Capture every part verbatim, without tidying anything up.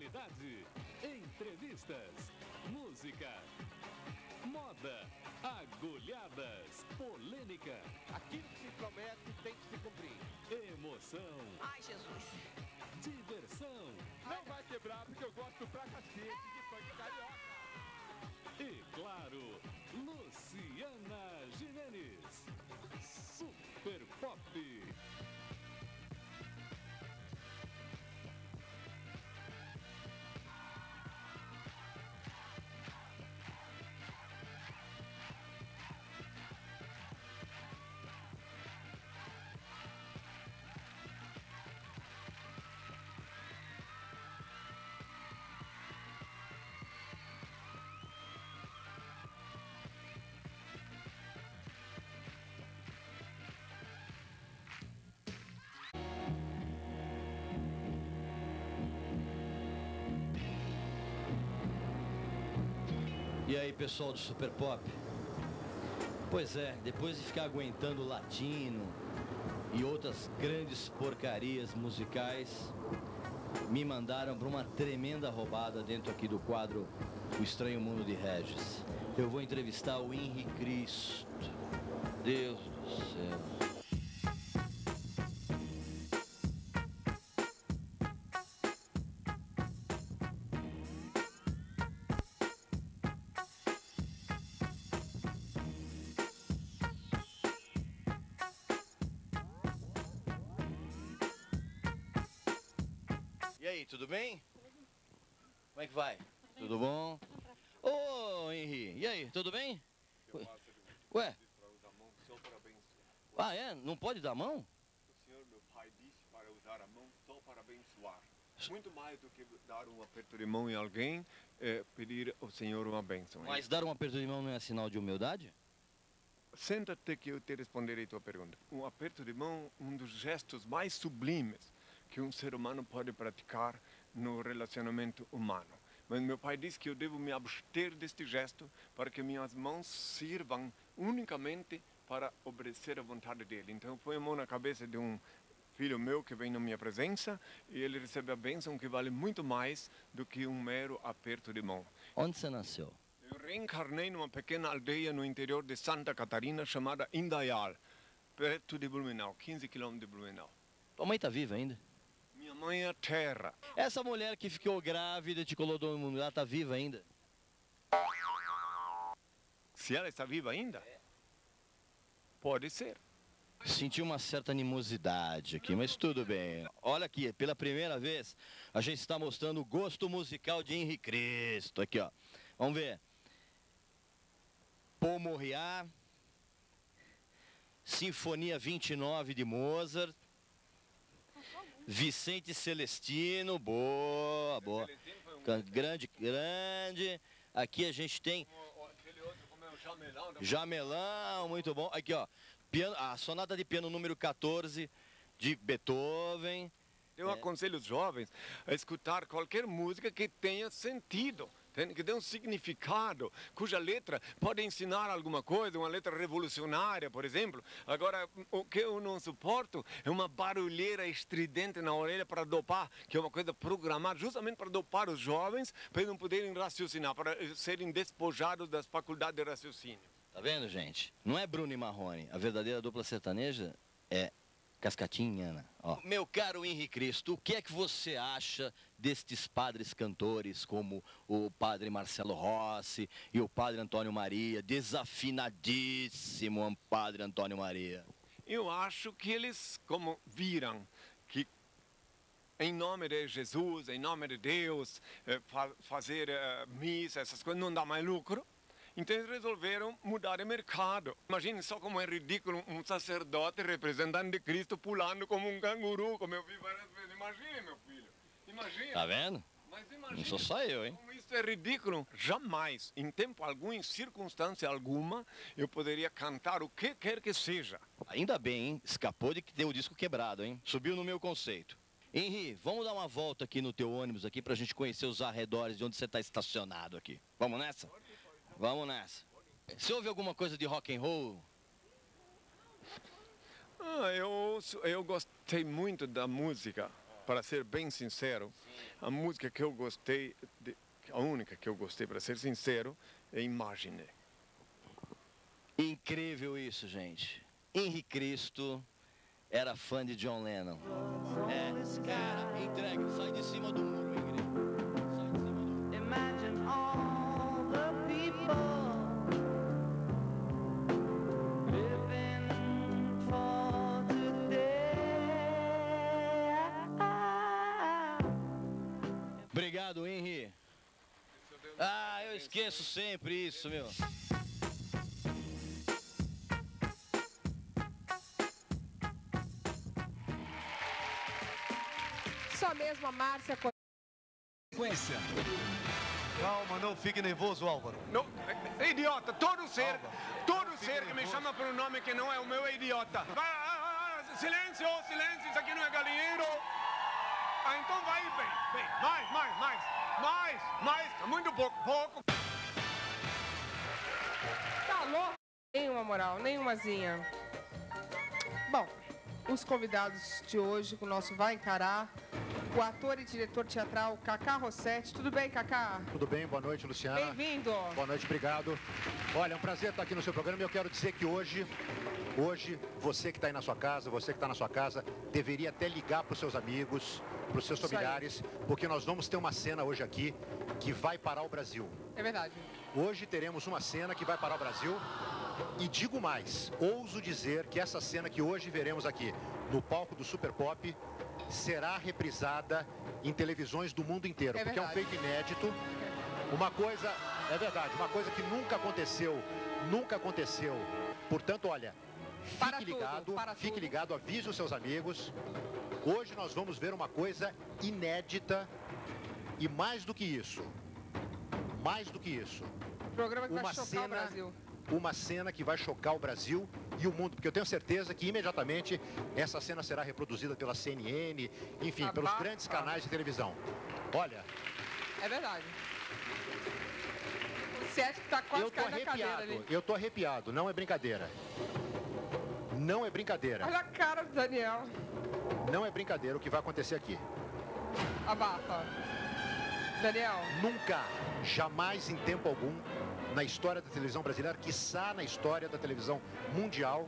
atualidade, entrevistas, música, moda, agulhadas, polêmica. Aquilo que se promete tem que se cumprir. Emoção. Ai, Jesus. Diversão. Não vai quebrar porque eu gosto pra cacete de funk carioca. E claro, Luciana Gimenez. Super Pop. E aí, pessoal do Super Pop? Pois é, depois de ficar aguentando latino e outras grandes porcarias musicais, me mandaram para uma tremenda roubada dentro aqui do quadro O Estranho Mundo de Regis. Eu vou entrevistar o Henri Cristo. Deus do céu. E aí, tudo bem? Como é que vai? Tudo bom? Ô, Henri, e aí, tudo bem? Ué? Ah, é? Não pode dar a mão? O senhor, meu pai, disse para usar a mão só para abençoar. Muito mais do que dar um aperto de mão em alguém, é pedir ao senhor uma bênção. Mas dar um aperto de mão não é sinal de humildade? Senta-te que eu te responderei a tua pergunta. Um aperto de mão, um dos gestos mais sublimes que um ser humano pode praticar no relacionamento humano. Mas meu pai disse que eu devo me abster deste gesto para que minhas mãos sirvam unicamente para obedecer à vontade dele. Então eu ponho a mão na cabeça de um filho meu que vem na minha presença e ele recebe a bênção que vale muito mais do que um mero aperto de mão. Onde você nasceu? Eu reencarnei numa pequena aldeia no interior de Santa Catarina chamada Indaial, perto de Blumenau, quinze quilômetros de Blumenau. Tua mãe tá viva ainda? Minha mãe é a terra. Essa mulher que ficou grávida e te colocou no mundo, ela tá viva ainda? Se ela está viva ainda? Pode ser. Senti uma certa animosidade aqui, mas tudo bem. Olha aqui, pela primeira vez, a gente está mostrando o gosto musical de Henri Cristo. Aqui, ó. Vamos ver. Paul Morriat, Sinfonia vinte e nove de Mozart, Vicente Celestino, boa, boa. Grande, grande. Aqui a gente tem Jamelão, muito bom. Aqui, ó, piano, a sonata de piano número quatorze de Beethoven. Eu aconselho os jovens a escutar qualquer música que tenha sentido, que dê um significado, cuja letra pode ensinar alguma coisa, uma letra revolucionária, por exemplo. Agora, o que eu não suporto é uma barulheira estridente na orelha para dopar, que é uma coisa programada justamente para dopar os jovens, para eles não poderem raciocinar, para serem despojados das faculdades de raciocínio. Tá vendo, gente? Não é Bruno e Marrone. A verdadeira dupla sertaneja é Cascatinha, Ana. Ó. Meu caro Henri Cristo, o que é que você acha destes padres cantores como o padre Marcelo Rossi e o padre Antônio Maria, desafinadíssimo padre Antônio Maria? Eu acho que eles, como viram que em nome de Jesus, em nome de Deus, eh, fa fazer eh, missa, essas coisas, não dá mais lucro. Então eles resolveram mudar de mercado. Imagine só como é ridículo um sacerdote representante de Cristo pulando como um canguru, como eu vi várias vezes. Imagine, meu filho. Imagine. Tá vendo? Mas imagine, não sou só eu, hein? Como isso é ridículo. Jamais, em tempo algum, em circunstância alguma, eu poderia cantar o que quer que seja. Ainda bem, hein? Escapou de que ter o disco quebrado, hein? Subiu no meu conceito. Henri, vamos dar uma volta aqui no teu ônibus aqui pra gente conhecer os arredores de onde você tá estacionado aqui. Vamos nessa? Vamos nessa. Você ouve alguma coisa de rock and roll? Ah, eu, eu gostei muito da música para ser bem sincero, a música que eu gostei, de, a única que eu gostei, para ser sincero, é Imagine. Incrível isso, gente. Henri Cristo era fã de John Lennon. É, cara, entrega, sai de cima do muro, Ingrid. Sai de cima do muro. Imagine all the people living for today. Obrigado, Henri. Ah, eu esqueço sempre isso, meu. Só mesmo a Márcia... Sequência. Calma, não fique nervoso, Álvaro. Não, é, é idiota, todo ser, Alba, todo fique ser que me nervoso. chama por um nome que não é o meu é idiota. Ah, ah, ah, silêncio, silêncio, isso aqui não é galinheiro. Ah, então vai bem, bem, mais, mais, mais, mais, mais, muito pouco, pouco. Tá louco? Nenhuma moral, nenhumazinha. Bom, os convidados de hoje, que o nosso vai encarar, o ator e diretor teatral Cacá Rossetti. Tudo bem, Cacá? Tudo bem, boa noite, Luciana. Bem-vindo. Boa noite, obrigado. Olha, é um prazer estar aqui no seu programa e eu quero dizer que hoje, hoje, você que está aí na sua casa, você que está na sua casa, deveria até ligar para os seus amigos, para os seus Isso aí. familiares, porque nós vamos ter uma cena hoje aqui que vai parar o Brasil. É verdade. Hoje teremos uma cena que vai parar o Brasil e digo mais, ouso dizer que essa cena que hoje veremos aqui no palco do Super Pop será reprisada em televisões do mundo inteiro, É porque verdade. é um feito inédito, uma coisa, é verdade, uma coisa que nunca aconteceu, nunca aconteceu. Portanto, olha, Para fique tudo, ligado, para fique tudo. ligado, avise os seus amigos. Hoje nós vamos ver uma coisa inédita e mais do que isso, mais do que isso, Programa que vai uma chocar o cena, Brasil. uma cena que vai chocar o Brasil e o mundo, porque eu tenho certeza que imediatamente essa cena será reproduzida pela C N N, enfim, Abafa. pelos grandes canais de televisão. Olha, É verdade. O Sete tá quase eu tô caindo na cadeira arrepiado, ali. eu tô arrepiado, não é brincadeira. Não é brincadeira, Olha a cara do Daniel. não é brincadeira o que vai acontecer aqui. Abafa. Daniel, Nunca, jamais em tempo algum, na história da televisão brasileira, quiçá na história da televisão mundial,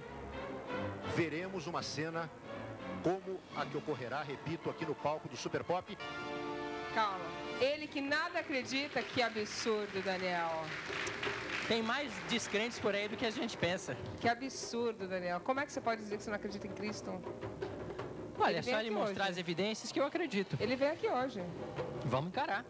veremos uma cena como a que ocorrerá, repito, aqui no palco do Super Pop. calma. Ele que nada acredita, que absurdo, Daniel. Tem mais descrentes por aí do que a gente pensa. Que absurdo, Daniel. Como é que você pode dizer que você não acredita em Cristo? Olha, Ele é vem só ele aqui mostrar hoje. as evidências que eu acredito. Ele veio aqui hoje. Vamos encarar.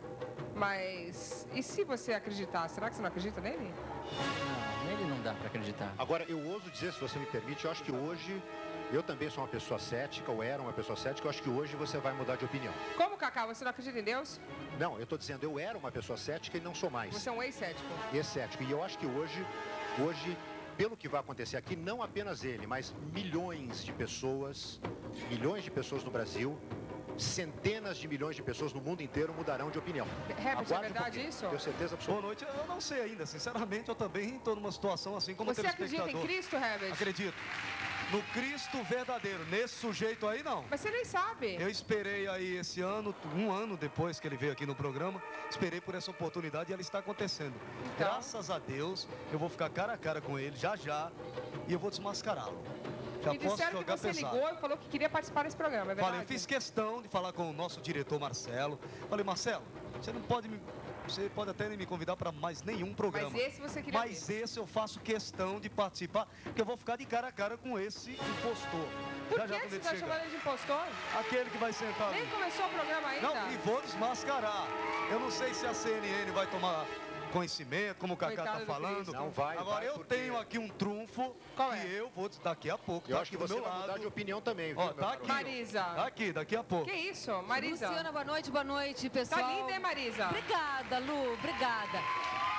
Mas, e se você acreditar? Será que você não acredita nele? Não, nele não dá pra acreditar. Agora, eu ouso dizer, se você me permite, eu acho que hoje, eu também sou uma pessoa cética, ou era uma pessoa cética, eu acho que hoje você vai mudar de opinião. Como, Cacá, você não acredita em Deus? Não, eu estou dizendo, eu era uma pessoa cética e não sou mais. Você é um ex-cético. Excético. E eu acho que hoje, hoje, pelo que vai acontecer aqui, não apenas ele, mas milhões de pessoas, milhões de pessoas no Brasil, centenas de milhões de pessoas no mundo inteiro mudarão de opinião. Herbert, é Aguarde um verdade pouquinho. isso? Tenho certeza absoluta. Boa noite, eu não sei ainda, sinceramente, eu também estou numa situação assim como Você acredita em telespectador. Cristo, Herbert? Acredito. No Cristo verdadeiro, nesse sujeito aí não. Mas você nem sabe. Eu esperei aí esse ano, um ano depois que ele veio aqui no programa, esperei por essa oportunidade e ela está acontecendo. Então? Graças a Deus, eu vou ficar cara a cara com ele já já e eu vou desmascará-lo. Já Me posso disseram que jogar você pesado. ligou e falou que queria participar desse programa, é verdade? Falei, eu fiz questão de falar com o nosso diretor Marcelo. Falei, Marcelo, você não pode me... Você pode até nem me convidar para mais nenhum programa. Mas esse você queria Mas ver. esse eu faço questão de participar, porque eu vou ficar de cara a cara com esse impostor. Por já, já, que quando você ele está chegar. chamando ele de impostor? Aquele que vai sentar Nem ali. começou o programa ainda. Não, e vou desmascarar. Eu não sei se a C N N vai tomar conhecimento, como o Cacá Coitado tá do falando. Cristo. Não vai, Agora vai, eu porque- tenho aqui um trunfo Qual que é? eu vou daqui a pouco. Eu tá acho que aqui do você meu vai mudar lado. de opinião também, viu, Ó, meu tá caro aqui. amigo? Marisa. Tá aqui, daqui a pouco. Que isso, Marisa? Luciana, boa noite, boa noite, pessoal. Tá linda, hein, Marisa? Obrigada, Lu, obrigada. Olha,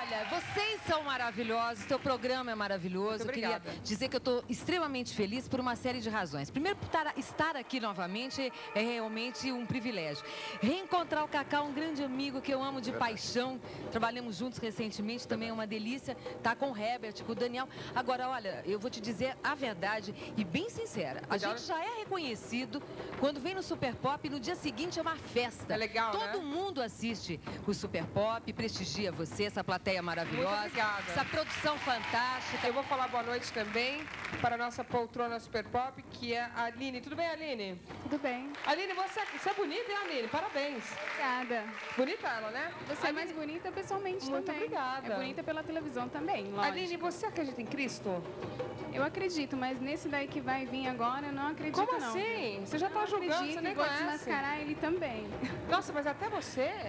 Olha, vocês são maravilhosos, teu programa é maravilhoso. Muito Eu queria obrigada. dizer que eu estou extremamente feliz por uma série de razões. Primeiro, por estar- estar aqui novamente é realmente um privilégio. Reencontrar o Cacá, um grande amigo que eu amo de paixão. Trabalhamos juntos recentemente, também é uma delícia. Tá com o Herbert, com o Daniel. Agora, olha, eu vou te dizer a verdade e bem sincera. A Legal. gente já é reconhecido quando vem no Super Pop e no dia seguinte é uma festa. É legal, Todo né? mundo assiste o Super Pop, prestigia você, essa plateia maravilhosa. Muito obrigada. Essa produção fantástica. Eu vou falar boa noite também para a nossa poltrona Super Pop, que é a Aline. Tudo bem, Aline? Tudo bem. Aline, você, você é bonita, hein, Aline? Parabéns. Obrigada. Bonita ela, né? Você é Aline, mais bonita pessoalmente Muito também. obrigada. É bonita pela televisão também, lógico. Aline, você acredita em Cristo? Eu acredito, mas nesse daí que vai vir agora, eu não acredito Como não. assim? viu? Você já tá Eu julgando, acredito você e nem vou conhece. desmascarar ele também. Nossa, mas até você...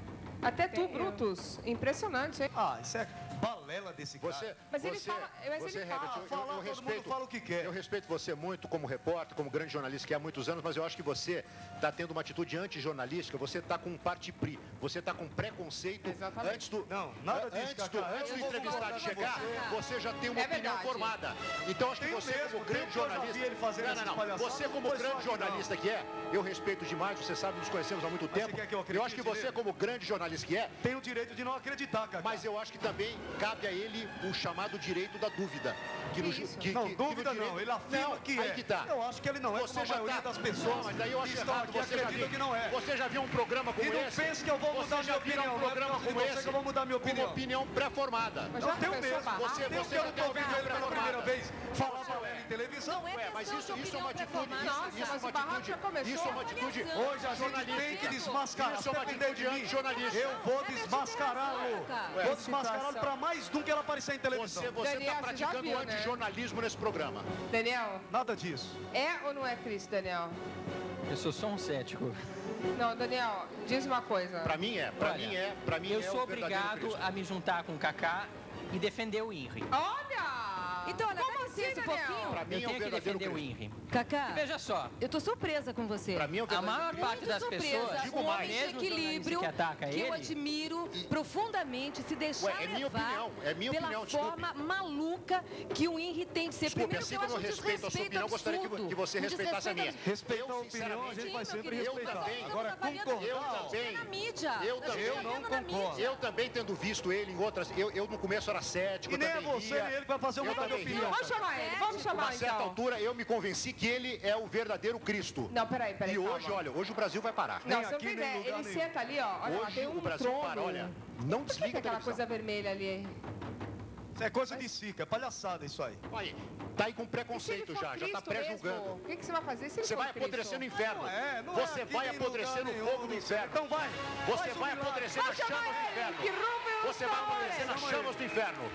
Até tu, eu. Brutus. Impressionante, hein? Ah, isso é balela desse cara. Você, Mas ele você, fala- mas você, ele Herbert, fala- eu- eu, Falar, eu todo mundo respeito, fala o que quer. eu respeito você muito como repórter, como grande jornalista que é há muitos anos, mas eu acho que você está tendo uma atitude antijornalística, você está com um parti pris, você está com preconceito. Exatamente. Antes do, Não, nada disso, antes do, Cacá. antes Eu do vou entrevistado concordar com chegar, você. você já tem uma É opinião verdade. formada. Então acho que Tenho você mesmo, como tenho grande que eu já jornalista, vi ele fazendo não, não, essas não. palhaçadas, Você como não foi só grande aqui, não. jornalista que é, eu respeito demais, você sabe, nos conhecemos há muito Mas você tempo. quer que eu acredite acho que você nele? como grande jornalista que é, Tem o direito de não acreditar, cara. mas eu acho que também cabe a ele o chamado direito da dúvida. Que no, ju- isso? que, Não, que- dúvida que no não, ele afirma Não, que aí é. que tá. Eu acho que ele não é, Você como a já maioria tá- das pessoas Não, mas daí eu que acho estão errado, aqui você já acreditam viu, que não é. Você já viu um programa como E não esse? pense que eu vou Você mudar já minha viu opinião, um não é programa por causa de como você esse? que eu vou mudar minha Com opinião. uma opinião pré-formada. Mas Eu já tenho começou a mesmo. barrar? Você- Eu você quero já te tem ouvir opinião ele pela pré-formada. primeira vez falar balela em televisão. Não é Ué, mas questão isso, de isso é uma opinião atitude, pré-formada. isso, isso é Nossa, uma mas o barraco atitude, já começou. isso é uma atitude Hoje a gente tem que desmascarar. Isso é uma Se depender atitude de mim, jornalística. eu vou desmascará-lo. Ué, Vou desmascará-lo para mais de um que ela aparecer em televisão. Você você Daniel, está você já praticando viu, né? antijornalismo nesse programa. Daniel, Nada disso. é ou não é Cristo, Daniel? Eu sou só um cético. Não, Daniel, diz uma coisa. Pra mim é, pra Olha, mim é, pra mim Eu é sou o verdadeiro obrigado Cristo. a me juntar com o Kaká e defender o Inri. Olha! Então, olha, Como dá assim, licença um Daniel? pouquinho. Pra Eu mim é o tenho que verdadeiro defender o Cristo. Inri. Cacá, Veja só, eu tô surpresa com você. Pra mim é o a verdadeiro maior Cristo. parte Muito das surpresa, pessoas, Digo um mais. homem de mesmo os equilíbrio, jornalistas que atacam que eu ele, admiro profundamente, se deixar Ué, é minha levar opinião, é minha pela opinião, desculpe. forma maluca que o Henry tem de ser. Desculpe, Primeiro, assim que eu como eu acho um respeito a sua opinião, eu gostaria que, absurdo. que você Um respeitasse a minha. desrespeito Respeita a Eu, opinião, a gente vai Sim, sempre meu querido, respeitar. também. Agora, Nós estamos concordar... Eu avaliando também. na mídia. Eu Nós também. estamos Eu não avaliando na concordo. mídia. Eu também tendo visto ele em outras, eu, eu no começo era cético, E nem é também você ria. nem ele que vai fazer eu Eu mudar de também opinião. ria. Vamos chamar ele, vamos A chamar uma certa então. altura eu me convenci que ele é o verdadeiro Cristo. Não, peraí, peraí. E hoje, calma. olha, hoje o Brasil vai parar. Não, Nem você não aqui, tem nem em ideia. lugar Ele nenhum. senta ali, ó. Olha lá, Hoje tem um o Brasil trono. para, olha, não Por que desliga tem a aquela televisão. coisa vermelha ali? Isso é coisa de cica, é palhaçada isso aí. Aí, tá aí com E se ele preconceito for já, já tá Cristo pré-julgando. mesmo? O que, que você vai fazer se ele Você for vai apodrecer no Cristo? inferno. Não é, não é Você aqui vai nem apodrecer lugar no nenhum, fogo do Luciano. inferno. Então vai. Você Faz um vai milagre. apodrecer nas Vamos chamar chamas do ele, inferno. que Rubens Você vai apodrecer nas Chama chamas do inferno.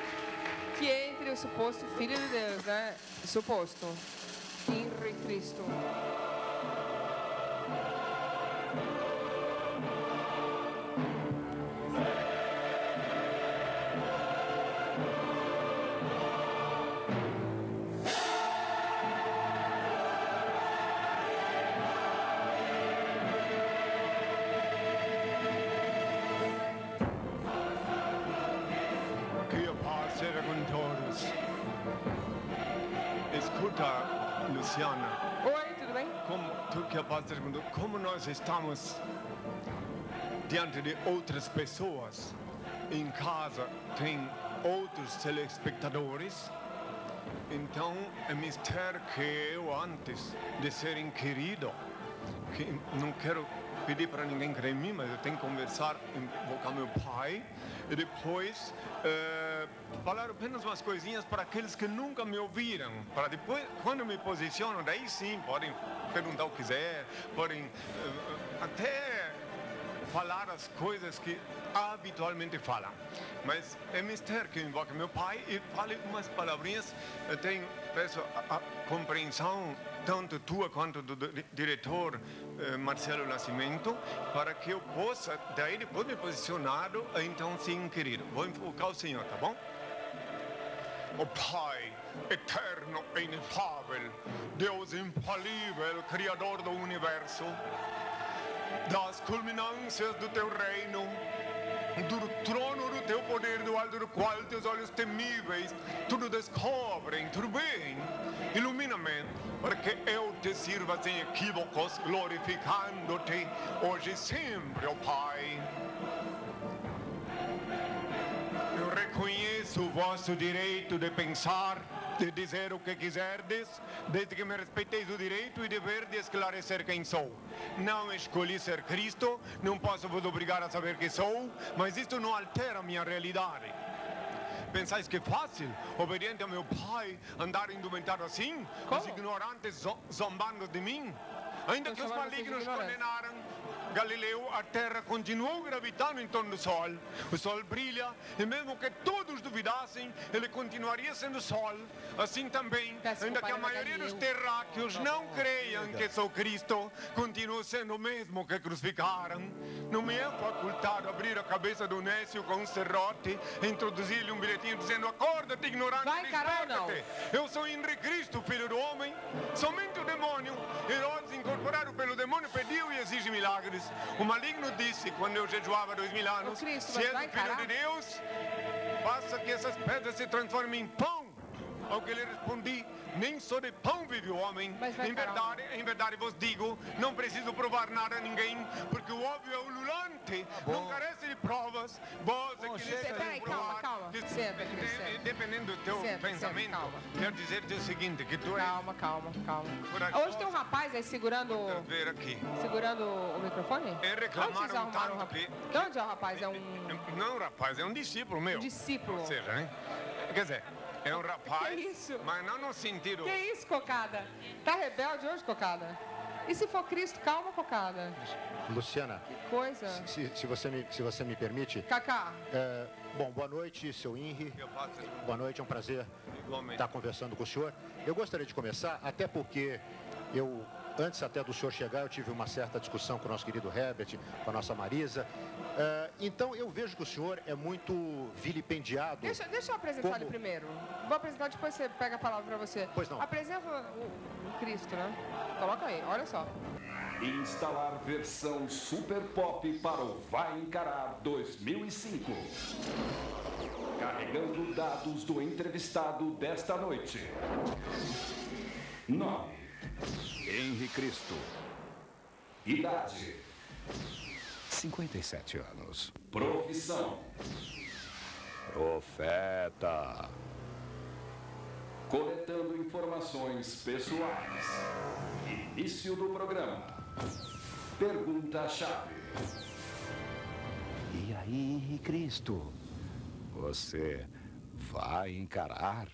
Que entre o suposto Filho de Deus, né? Suposto. Henry Cristo. Que a paz seja com todos. Escuta, Luciana, Oi, tudo bem? como, tu, que a paz seja com todos. Como nós estamos diante de outras pessoas, em casa tem outros telespectadores, então é mistério que eu, antes de ser inquirido, que não quero pedir para ninguém crer em mim, mas eu tenho que conversar, invocar meu pai, e depois eh, falar apenas umas coisinhas para aqueles que nunca me ouviram, para depois, quando eu me posiciono, daí sim, podem perguntar o que quiser, podem eh, até falar as coisas que habitualmente falam. Mas é mistério que eu invoque meu pai e fale umas palavrinhas. Eu tenho, peço a, a compreensão, tanto tua quanto do, di- diretor eh, Marcelo Nascimento, para que eu possa, daí depois me posicionado, então sim, querido. Vou invocar o Senhor, tá bom? O Pai, eterno e inefável, Deus infalível, Criador do Universo, das culminâncias do teu reino, do trono do teu poder do alto do qual teus olhos temíveis tudo descobrem, tudo bem. Ilumina-me, para que eu te sirva sem equívocos, glorificando-te hoje e sempre, ó Pai. Eu reconheço o vosso direito de pensar, de dizer o que quiserdes, desde que me respeiteis o direito e dever de esclarecer quem sou. Não escolhi ser Cristo, não posso vos obrigar a saber quem sou, mas isto não altera a minha realidade. Pensais que é fácil, obediente ao meu Pai, andar indumentado assim? Como? Os ignorantes zo zombando de mim? Ainda que os malignos condenaram Galileu, a Terra continuou gravitando em torno do Sol. O Sol brilha, e mesmo que todos duvidassem, ele continuaria sendo Sol. Assim também, ainda que a maioria dos terráqueos não creiam que sou Cristo, continuo sendo o mesmo que crucificaram. Não me é facultado abrir a cabeça do nécio com um serrote e introduzir-lhe um bilhetinho dizendo: acorda-te, ignorante, desperta-te. Eu sou Henri Cristo, filho do homem. Somente o demônio, Herodes, incorporado pelo demônio, pediu e exige milagres. O maligno disse, quando eu jejuava dois mil anos, se és o filho de Deus, faça que essas pedras se transformem em pão. Ao que lhe respondi: nem só de pão vive o homem. Em verdade, em verdade vos digo, não preciso provar nada a ninguém, porque o óbvio é ululante, não carece de provas. Vós é que necessitais provar. Calma, calma. Senta, Cris, senta. Dependendo do teu Senta, pensamento, senta, calma. quero dizer-te o seguinte, que tu és... Calma, calma, calma. Hoje tem um rapaz aí segurando... Quero ver aqui. Segurando o microfone? É reclamaram tanto um que... De onde é o rapaz? É um... Não, rapaz, é um discípulo meu. Um discípulo. Ou seja, né? Quer dizer... É um rapaz, que isso? Mas não no sentido... Que isso, Cocada? Tá rebelde hoje, Cocada? E se for Cristo, calma, Cocada. Luciana. Que coisa. Se, se, você, me, se você me permite... Cacá. É, bom, boa noite, seu Henri. Boa noite, é um prazer Igualmente. estar conversando com o senhor. Eu gostaria de começar, até porque eu... Antes até do senhor chegar, eu tive uma certa discussão com o nosso querido Herbert, com a nossa Marisa. Uh, então, eu vejo que o senhor é muito vilipendiado. Deixa, deixa eu apresentar como... ele primeiro. Vou apresentar, depois você pega a palavra para você. Pois não. Apresenta o, o Cristo, né? Coloca aí, olha só. Instalar versão Super Pop para o Vai Encarar dois mil e cinco. Carregando dados do entrevistado desta noite. Nome: Henri Cristo. Idade: cinquenta e sete anos. Profissão: Profeta. Coletando informações pessoais. Início do programa. Pergunta-chave. E aí, Henri Cristo? Você vai encarar?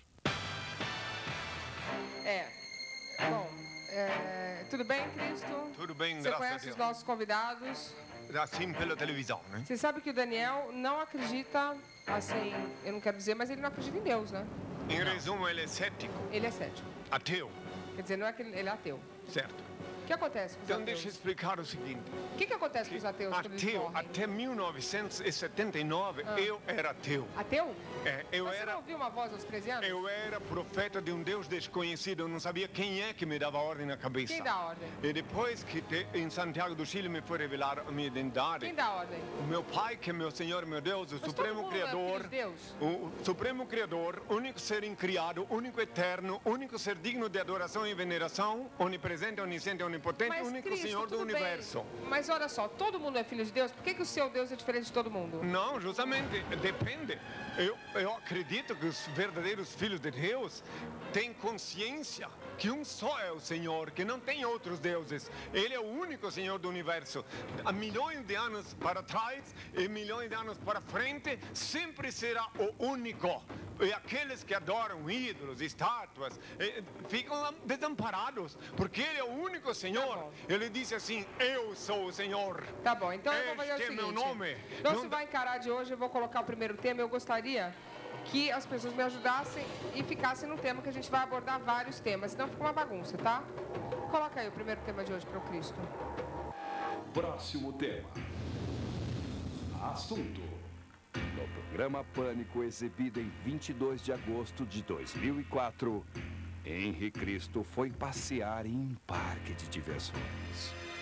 É. Bom, é, tudo bem, Cristo? Tudo bem, Você graças a conhece Deus. os nossos convidados? Assim pela televisão, né? Você sabe que o Daniel não acredita, assim, eu não quero dizer, mas ele não acredita em Deus, né? Em resumo, ele é cético. Ele é cético. Ateu. Quer dizer, não é que ele é ateu. Certo. O que acontece com os Então ateus? deixa eu explicar o seguinte. O que, que acontece com os ateus quando eles Ateu, morrem? até mil novecentos e setenta e nove, Ah. eu era ateu. Ateu? É, eu Mas você era... não ouviu uma voz aos treze anos? Eu era profeta de um Deus desconhecido, eu não sabia quem é que me dava ordem na cabeça. Quem dá ordem? E depois que te, em Santiago do Chile me foi revelada a minha identidade. Quem dá ordem? O meu Pai, que é meu Senhor, meu Deus, o Mas Supremo todo mundo é Criador. filho de Deus? O, o Supremo Criador, único ser incriado, único eterno, único ser digno de adoração e veneração, onipresente, onisciente, onipotente, Mas, único Cristo, Senhor do tudo bem. universo. Mas olha só, todo mundo é filho de Deus, por que, que o seu Deus é diferente de todo mundo? Não, justamente, depende. Eu, eu acredito que os verdadeiros filhos de Deus têm consciência que um só é o Senhor, que não tem outros deuses. Ele é o único Senhor do universo. Há milhões de anos para trás e milhões de anos para frente, sempre será o único. E aqueles que adoram ídolos, estátuas, eh, ficam lá desamparados, porque Ele é o único Senhor. Tá Ele disse assim: eu sou o Senhor. Tá bom, então eu vou fazer o Este é seguinte. meu nome. Então Não se dá- vai encarar de hoje, eu vou colocar o primeiro tema. Eu gostaria que as pessoas me ajudassem e ficassem no tema, que a gente vai abordar vários temas, senão fica uma bagunça, tá? Coloca aí o primeiro tema de hoje para o Cristo. Próximo tema. Assunto: No programa Pânico, exibido em vinte e dois de agosto de dois mil e quatro, Henri Cristo foi passear em um parque de diversões.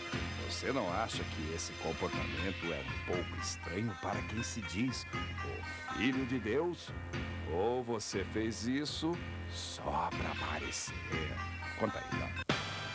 Você não acha que esse comportamento é um pouco estranho para quem se diz o Filho de Deus? Ou você fez isso só para aparecer? Conta aí, então.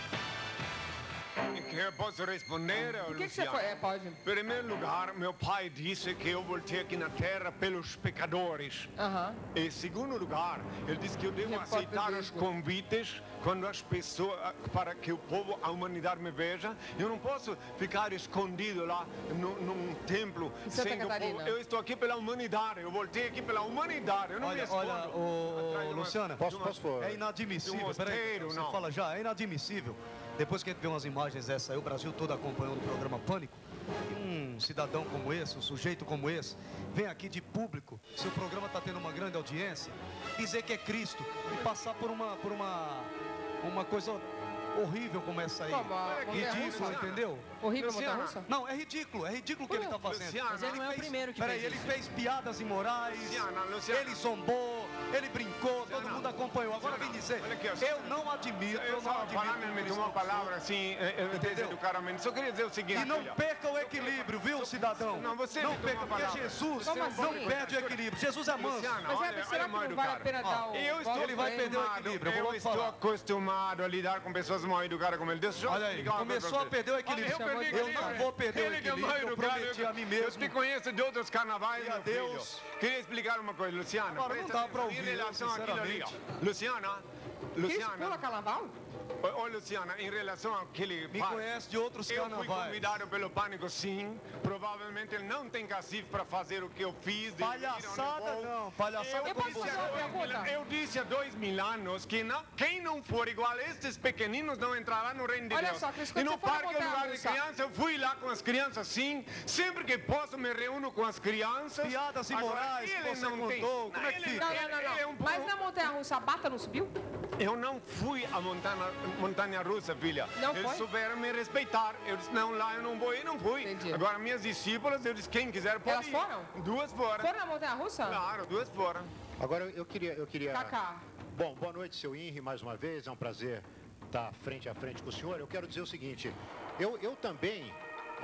Que eu posso responder, O que, que você Luciano? foi? É, pode. Em primeiro lugar, meu pai disse que eu voltei aqui na terra pelos pecadores. Aham. Em segundo lugar, ele disse que eu devo Repórter aceitar os mesmo. convites quando as pessoas, para que o povo, a humanidade me veja. Eu não posso ficar escondido lá no, num templo Em Santa sem que o Catarina. povo. Eu estou aqui pela humanidade, eu voltei aqui pela humanidade. Eu não me Olha, escondo. olha, ô, atrás de uma- Luciana, de uma- é de inadmissível, um peraí, mosteiro, você não. fala já, é inadmissível. Depois que a gente vê umas imagens dessa aí, o Brasil todo acompanhando o programa Pânico, e um cidadão como esse, um sujeito como esse, vem aqui de público, se o programa está tendo uma grande audiência, dizer que é Cristo e passar por uma, por uma, uma coisa horrível como essa aí. Como, a Ridículo, montanha-russa? entendeu? Horrível a Luciana. montanha-russa? Não, é ridículo, é ridículo o que ele está fazendo. Luciana, Mas ele não é o primeiro que Peraí, fez ele isso. fez piadas imorais, Luciana, Luciana. ele zombou, ele brincou, todo mundo acompanhou. Agora vem dizer, Olha aqui, ó, eu não admito, Eu eu não estava falando, admito. ele me que deu uma Cristo não palavra assim, eh, eh, Entendeu? deseducadamente. Só queria dizer o seguinte. E não filha. perca o equilíbrio, viu, cidadão? Não, você não me deu perca, uma porque palavra. Jesus Como não assim? perde o equilíbrio. Jesus é manso. Luciana, Mas, olha, Heber, olha será o que mal não vale a educado. pena dar o Eu estou voto ele vai pra perder o acostumado- equilíbrio, eu vou Eu logo estou falar. acostumado a lidar com pessoas mal educadas como ele. Deixa eu Olha aí, explicar uma coisa começou pra a perder o você. equilíbrio. Olha, eu perdi o Eu não equilíbrio. vou perder o Ele que é equilíbrio, mal eu educado, prometi a mim Eu mesmo. te conheço de outros carnavais, E a meu filho. Deus. Queria explicar uma coisa, Luciana. Agora, não presta dá pra atenção. ouvir, Em relação àquilo ali, ó. sinceramente. Luciana, Que isso, pula Luciana. carnaval? Ô, ô, Luciana, em relação àquele Me padre, conhece de outros eu fui carnavais. convidado pelo Pânico, sim. Provavelmente ele não tem cacife para fazer o que eu fiz. de ir onde Palhaçada vou. não, palhaçada Eu posso disse, fazer há uma dois mil, pergunta? eu disse há dois mil anos que não, quem não for igual a estes pequeninos não entrará no reino de Olha Deus. só, Cris, e quando no você for na parque é lugar de montanha-russa- criança, eu fui lá com as crianças, sim. Sempre que posso me reúno com as crianças. Piadas Agora, imorais que ele você não tem. contou, como é que ele- fica? Não, ele- não, não. ele não. é um Mas na montanha-russa a bata não subiu? Eu não fui à montanha, montanha russa, filha. Não Eles foi? souberam me respeitar. Eu disse, não, lá eu não vou e não fui. Entendi. Agora, minhas discípulas, eu disse, quem quiser pode Elas ir. foram? Duas foram. Foram na montanha-russa? Claro, duas foram. Agora, eu queria... Eu queria... Cacá. Bom, boa noite, seu Henri, mais uma vez. É um prazer estar frente a frente com o senhor. Eu quero dizer o seguinte, eu, eu também,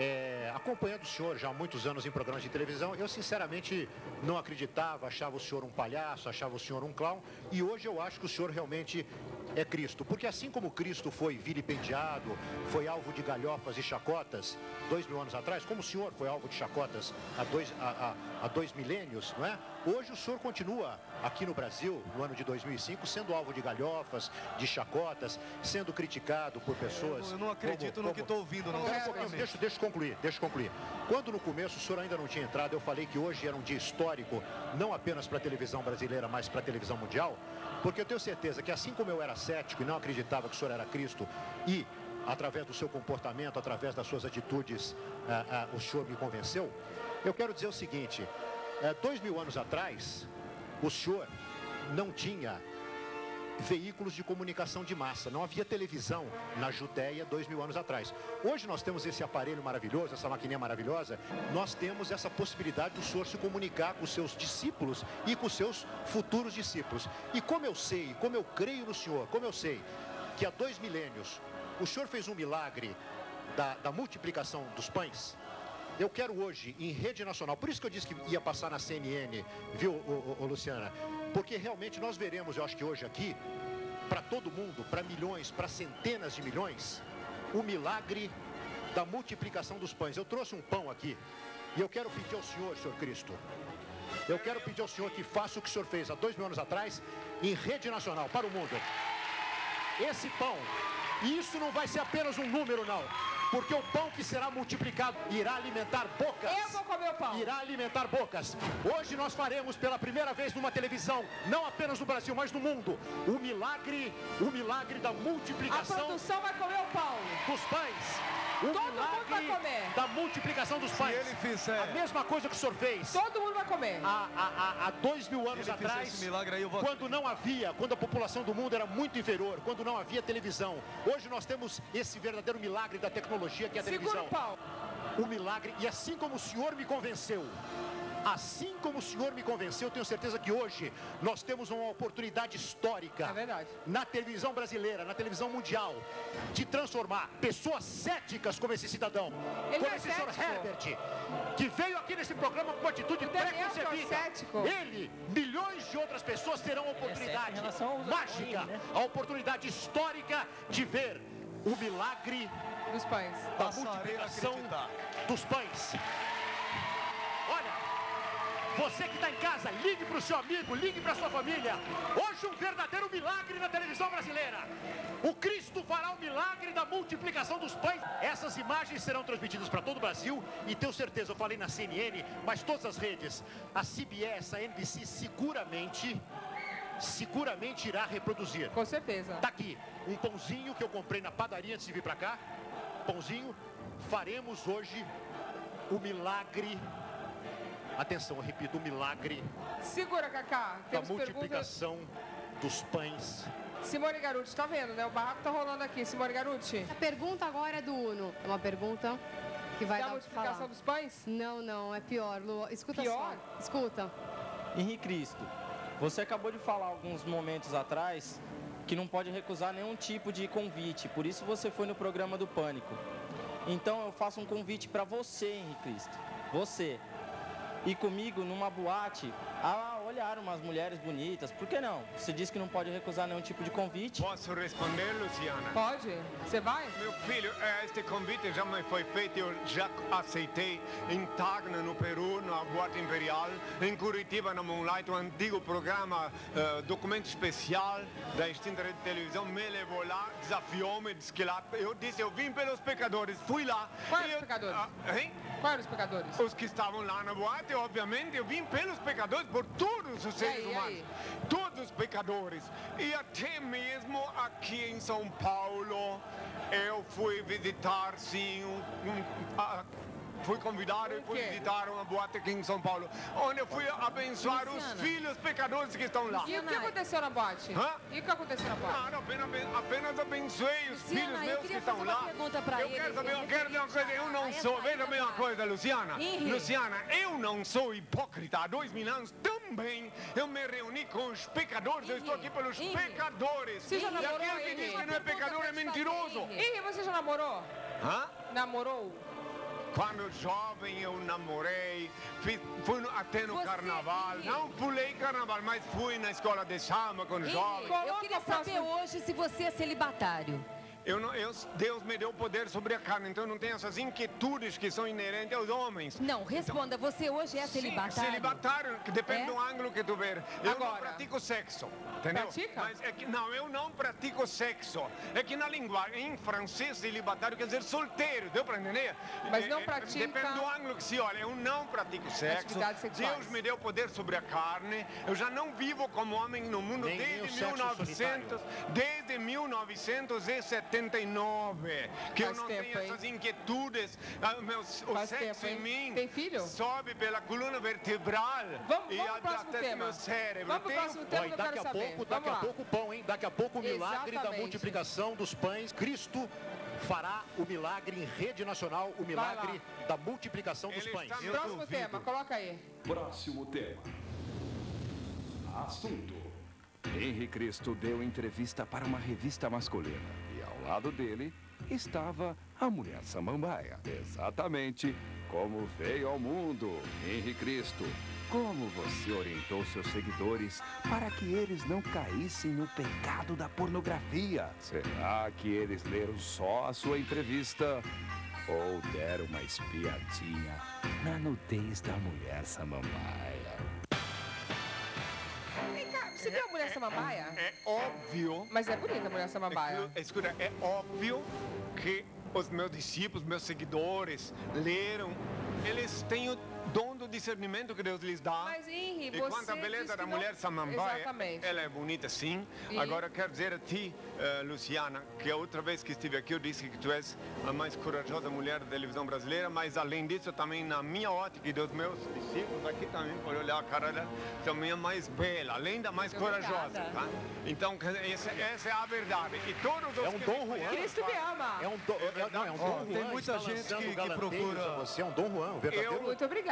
é, acompanhando o senhor já há muitos anos em programas de televisão, eu sinceramente não acreditava, achava o senhor um palhaço, achava o senhor um clown, e hoje eu acho que o senhor realmente é Cristo. Porque assim como Cristo foi vilipendiado, foi alvo de galhofas e chacotas dois mil anos atrás, como o senhor foi alvo de chacotas há dois, há, há, há dois milênios, não é? Hoje o senhor continua aqui no Brasil, no ano de dois mil e cinco, sendo alvo de galhofas, de chacotas, sendo criticado por pessoas... Eu não acredito como- no que como- estou ouvindo, não. Espera um pouquinho, sinceramente. deixa, deixa eu concluir, deixa eu concluir. Quando no começo o senhor ainda não tinha entrado, eu falei que hoje era um dia histórico, não apenas para a televisão brasileira, mas para a televisão mundial, porque eu tenho certeza que assim como eu era cético e não acreditava que o senhor era Cristo, e através do seu comportamento, através das suas atitudes, ah, ah, o senhor me convenceu, eu quero dizer o seguinte, eh, dois mil anos atrás, o senhor não tinha veículos de comunicação de massa. Não havia televisão na Judéia dois mil anos atrás. Hoje nós temos esse aparelho maravilhoso, essa maquininha maravilhosa. Nós temos essa possibilidade do senhor se comunicar com os seus discípulos e com os seus futuros discípulos. E como eu sei, como eu creio no senhor, como eu sei que há dois milênios o senhor fez um milagre da, da multiplicação dos pães, eu quero hoje, em rede nacional, por isso que eu disse que ia passar na C N N, viu, ô, ô, ô, Luciana? Porque realmente nós veremos, eu acho que hoje aqui, para todo mundo, para milhões, para centenas de milhões, o milagre da multiplicação dos pães. Eu trouxe um pão aqui e eu quero pedir ao senhor, senhor Cristo, eu quero pedir ao senhor que faça o que o senhor fez há dois mil anos atrás, em rede nacional, para o mundo. Esse pão, e isso não vai ser apenas um número, não. Porque o pão que será multiplicado irá alimentar bocas. Eu vou comer o pão. Irá alimentar bocas. Hoje nós faremos pela primeira vez numa televisão, não apenas no Brasil, mas no mundo, o milagre, o milagre da A multiplicação produção vai comer o pão. dos pães. O Todo mundo milagre vai comer. da multiplicação dos pães. ele fizer- A mesma coisa que o senhor fez. Todo mundo vai comer. Há, há, há- há dois mil anos Se ele fizer atrás, esse milagre aí, eu vou quando não havia, quando a população do mundo era muito inferior, quando não havia televisão. Hoje nós temos esse verdadeiro milagre da tecnologia que é a Segura televisão. o pão. O milagre, e assim como o senhor me convenceu Assim como o senhor me convenceu, eu tenho certeza que hoje nós temos uma oportunidade histórica. É verdade. Na televisão brasileira, na televisão mundial, de transformar pessoas céticas como esse cidadão, Ele como é esse senhor cético. Herbert, que veio aqui nesse programa com atitude O Daniel que é o preconcebida. cético. Ele, milhões de outras pessoas terão a oportunidade relação aos mágica, né? a oportunidade histórica de ver o milagre Dos pães. da Passarei a multiplicação acreditar. dos pães. Olha, você que está em casa, ligue para o seu amigo, ligue para a sua família. Hoje um verdadeiro milagre na televisão brasileira. O Cristo fará o milagre da multiplicação dos pães. Essas imagens serão transmitidas para todo o Brasil e tenho certeza, eu falei na C N N, mas todas as redes, a C B S, a N B C, seguramente, seguramente irá reproduzir. Com certeza. Tá aqui, um pãozinho que eu comprei na padaria antes de vir para cá. Pãozinho, faremos hoje o milagre. Atenção, eu repito, o milagre Segura, Cacá. da Temos perguntas. multiplicação dos pães. Simone Garuti, tá vendo, né? O barraco tá rolando aqui. Simone Garuti. A pergunta agora é do Uno. É uma pergunta que vai Da dar o que multiplicação falar. dos pães? Não, não, é pior, Lu. Escuta Pior? só. Escuta. Henrique Cristo, você acabou de falar alguns momentos atrás que não pode recusar nenhum tipo de convite, por isso você foi no programa do Pânico. Então eu faço um convite para você, Henrique Cristo, você, ir comigo numa boate a olhar umas mulheres bonitas, por que não? Você disse que não pode recusar nenhum tipo de convite. Posso responder, Luciana? Pode. Você vai? Meu filho, eh, este convite já me foi feito, eu já aceitei em Tacna, no Peru, na Boate Imperial, em Curitiba, na Moonlight, o antigo programa eh, Documento Especial da extinta rede de televisão, me levou lá, desafiou-me, disse que lá, eu disse, eu vim pelos pecadores, fui lá. Quais E os eu- pecadores? Ah, hein? Quais eram os pecadores? Os que estavam lá na boate, obviamente, eu vim pelos pecadores, por todos os seres aí, e humanos. aí? Todos os pecadores. E até mesmo aqui em São Paulo, eu fui visitar, sim, um, um, a- fui convidado e O fui quê? visitar uma boate aqui em São Paulo, onde eu fui abençoar Luciana. os filhos pecadores que estão lá. E o que aconteceu na boate? Hã? E o que aconteceu na boate? Claro, apenas, apenas abençoei os Luciana, filhos eu meus que queria estão fazer uma lá. pergunta pra eu ele, quero saber, eu ele quero dizer uma coisa, eu não referente sou, a veja bem uma essa coisa, Luciana. Henrique. Luciana, eu não sou hipócrita. Há dois mil anos também eu me reuni com os pecadores, eu estou aqui pelos Henrique. pecadores. Você já E namorou, aquele que Henrique? diz que não é pecador é mentiroso. Ih, você já namorou? Hã? Namorou? Quando jovem eu namorei, fiz, fui no- até no Você, carnaval. Henrique. Não pulei carnaval, mas fui na escola de samba com Henrique, jovens. eu Coloca queria a próxima- saber hoje se você é celibatário. Eu não, eu, Deus me deu poder sobre a carne, então eu não tenho essas inquietudes que são inerentes aos homens. Não, responda, você hoje é Sim, celibatário? celibatário, que depende É? do ângulo que tu ver. Eu não Agora. pratico sexo, entendeu? Pratica? Mas é que, não, eu não pratico sexo. É que na linguagem, em francês, celibatário quer dizer solteiro, deu para entender? Mas não É, é, pratica- Depende do ângulo que se olha. Eu não pratico sexo. Atividades sexuais. Deus me deu poder sobre a carne. Eu já não vivo como homem no mundo Nem- nem o desde sexo mil e novecentos, desde mil novecentos e setenta e nove. Que Faz eu não tempo, tenho hein? essas inquietudes. Ah, meu, o Faz sexo tempo, em hein? mim Tem filho? sobe pela coluna vertebral Vamos, e vamos pro até próximo até tema. meu cérebro. Vamos pro Tenho- próximo tema Ó, que e eu quero daqui a saber. pouco, daqui Vamos a lá. pouco o pão, hein? Daqui a pouco o milagre da Exatamente. multiplicação dos pães. Cristo fará o milagre em rede nacional, o milagre da multiplicação dos Ele pães. está- Eu Próximo duvido. tema, coloca aí. Próximo tema. Assunto. Henrique Cristo deu entrevista para uma revista masculina e ao lado dele estava a mulher samambaia. Exatamente como veio ao mundo, Henrique Cristo. Como você orientou seus seguidores para que eles não caíssem no pecado da pornografia? Será que eles leram só a sua entrevista ou deram uma espiadinha na nudez da mulher samambaia? Vem cá, você viu a mulher samambaia? É óbvio. Mas é bonita a mulher samambaia. Escuta, é óbvio que os meus discípulos, meus seguidores, leram. Eles têm o dom do discernimento que Deus lhes dá. Mas, Henri, E você quanto à beleza disse da que não- mulher samambaia, Exatamente. ela é bonita sim. E? Agora, quero dizer a ti, eh, Luciana, que a outra vez que estive aqui eu disse que tu és a mais corajosa mulher da televisão brasileira, mas além disso, também na minha ótica e dos meus discípulos aqui também, por olhar a cara dela, também a mais bela, além da mais Muito corajosa, obrigada. tá? Então, quer dizer, essa, essa é a verdade. E todos os É um que Dom me Juan. conhecem Cristo me falam- ama. É um, do, é, não, é um Ó, Dom tem Juan, muita está gente lançando que- que galanteios procura- a Você é um Dom Juan, um verdadeiro. Eu- Muito obrigada.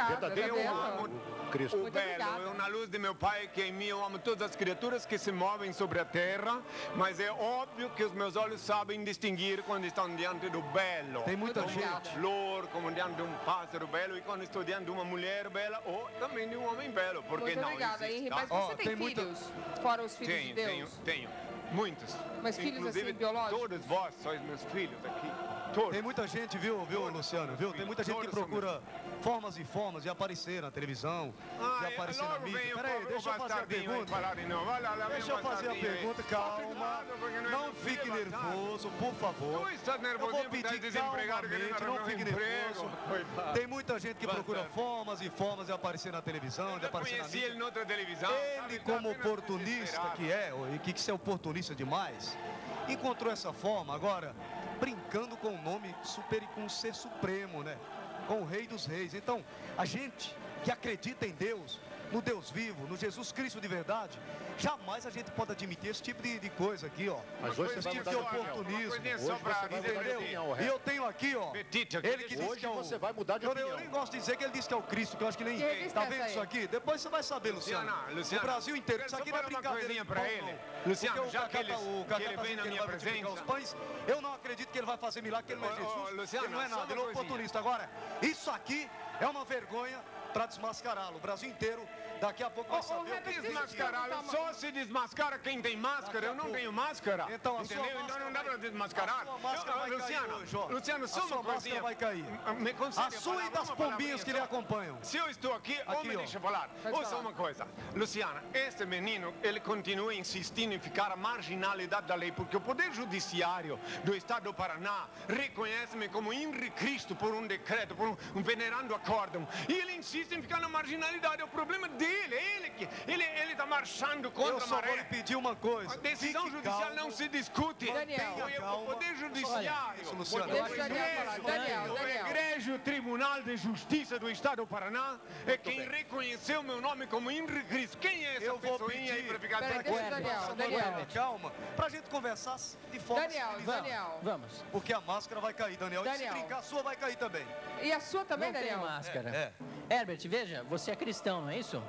verdadeiro Eu ou amo Cristo. o belo. Eu, na luz de meu Pai, que é em mim, eu amo todas as criaturas que se movem sobre a terra, mas é óbvio que os meus olhos sabem distinguir quando estão diante do belo. Tem muita como gente. de flor, como diante de um pássaro belo, e quando estou diante de uma mulher bela, ou também de um homem belo. Porque Muito não obrigada, existe, Henri. tá? Mas você tem, filhos? Fora os filhos tenho, de Deus? Tenho, tenho. Muitos. Mas filhos, Inclusive, assim, biológicos? todos vós sois meus filhos aqui. Todos. Tem muita gente, viu, viu, Luciano, viu? Tem muita gente que procura formas e formas de aparecer na televisão, Ah, de aparecer na logo mídia. vem o Peraí, povo- deixa o eu fazer a bastardinho aí pergunta. falar de novo. Vai lá, lá vem Deixa eu o fazer a bastardinho aí. pergunta, calma. porque não é Não meu fique filho, nervoso, por favor. Tu estás Eu nervosinho vou porque pedir estás desempregado, querendo calmamente, não arrumar um fique emprego. nervoso. Coitado. Tem muita gente que procura formas e formas de aparecer na televisão, de Eu aparecer na conheci mídia. ele noutra televisão. Ele, como oportunista que é, e que que é oportunista demais, encontrou essa forma agora, brincando com o nome super e com o ser supremo, né? Com o Rei dos Reis. Então, a gente que acredita em Deus, no Deus vivo, no Jesus Cristo de verdade, jamais a gente pode admitir esse tipo de, de coisa aqui, ó. Mas hoje você vai Esse tipo mudar de de opinião. oportunismo. Hoje você vai mudar de Entendeu? opinião, E eu tenho aqui, ó. Petite, Ele que diz hoje que é o... você vai mudar de eu, opinião. eu nem gosto de dizer que ele disse que é o Cristo, que eu acho que nem... Que revista Tá é vendo essa isso aí? aqui? Depois você vai saber, Luciano. Luciana, Luciana, O Brasil inteiro. Isso só aqui não é falar uma brincadeira coisinha de pra pão, ele. não. Luciano, Porque o já Cacá que ele- tá- o que Cacá ele tá vem dizendo na que ele minha vai multiplicar presença. os pães, eu não acredito que ele vai fazer milagre, porque ele não é Ô, ô, Jesus. Luciano, ele não é só nada, uma ele é coisinha. oportunista. Agora, isso aqui é uma vergonha para desmascará-lo. O Brasil inteiro, daqui a pouco vai saber o que ele Desmascará-lo, só se desmascara quem tem máscara. Eu não tenho máscara. Então, a sua entendeu? Então não dá pra desmascarar. A sua máscara Eu- vai Luciano, cair hoje, ó. Luciano, só A uma sua coisinha. máscara vai cair. Me concede A sua palavra, e das uma pombinhas palavrinha que lhe só. acompanham. Se eu estou aqui, ou Aqui, me ó. deixa falar. Pode Ouça falar. uma coisa. Luciana, este menino, ele continua insistindo em ficar à marginalidade da lei, porque o Poder Judiciário do Estado do Paraná reconhece-me como Henri Cristo por um decreto, por um, um venerando acórdão. E ele insiste em ficar na marginalidade. É o problema dele, é ele que ele ele está marchando contra Eu a só maré. vou lhe pedir uma coisa. A decisão Fique judicial calmo. não se discute. Daniel. Foi o calma. Poder Judiciário. Isso, Luciano. Deixa o Daniel falar. Daniel, O Daniel. Egrégio Tribunal de Justiça do Estado do Paraná é quem reconheceu meu nome como Henri Cristo. Quem é essa Eu vou pessoinha aí pedir pra ficar Peraí, tranquilo? deixa o Daniel, Nossa, Daniel. Daniel, calma. Pra gente conversar de forma Daniel, civilizada. Daniel. Vamos. Porque a máscara vai cair, Daniel. E Daniel. se brincar, a sua vai cair também. E a sua também, Não tem Daniel? máscara. É. Herbert, veja, você é cristão, não é isso?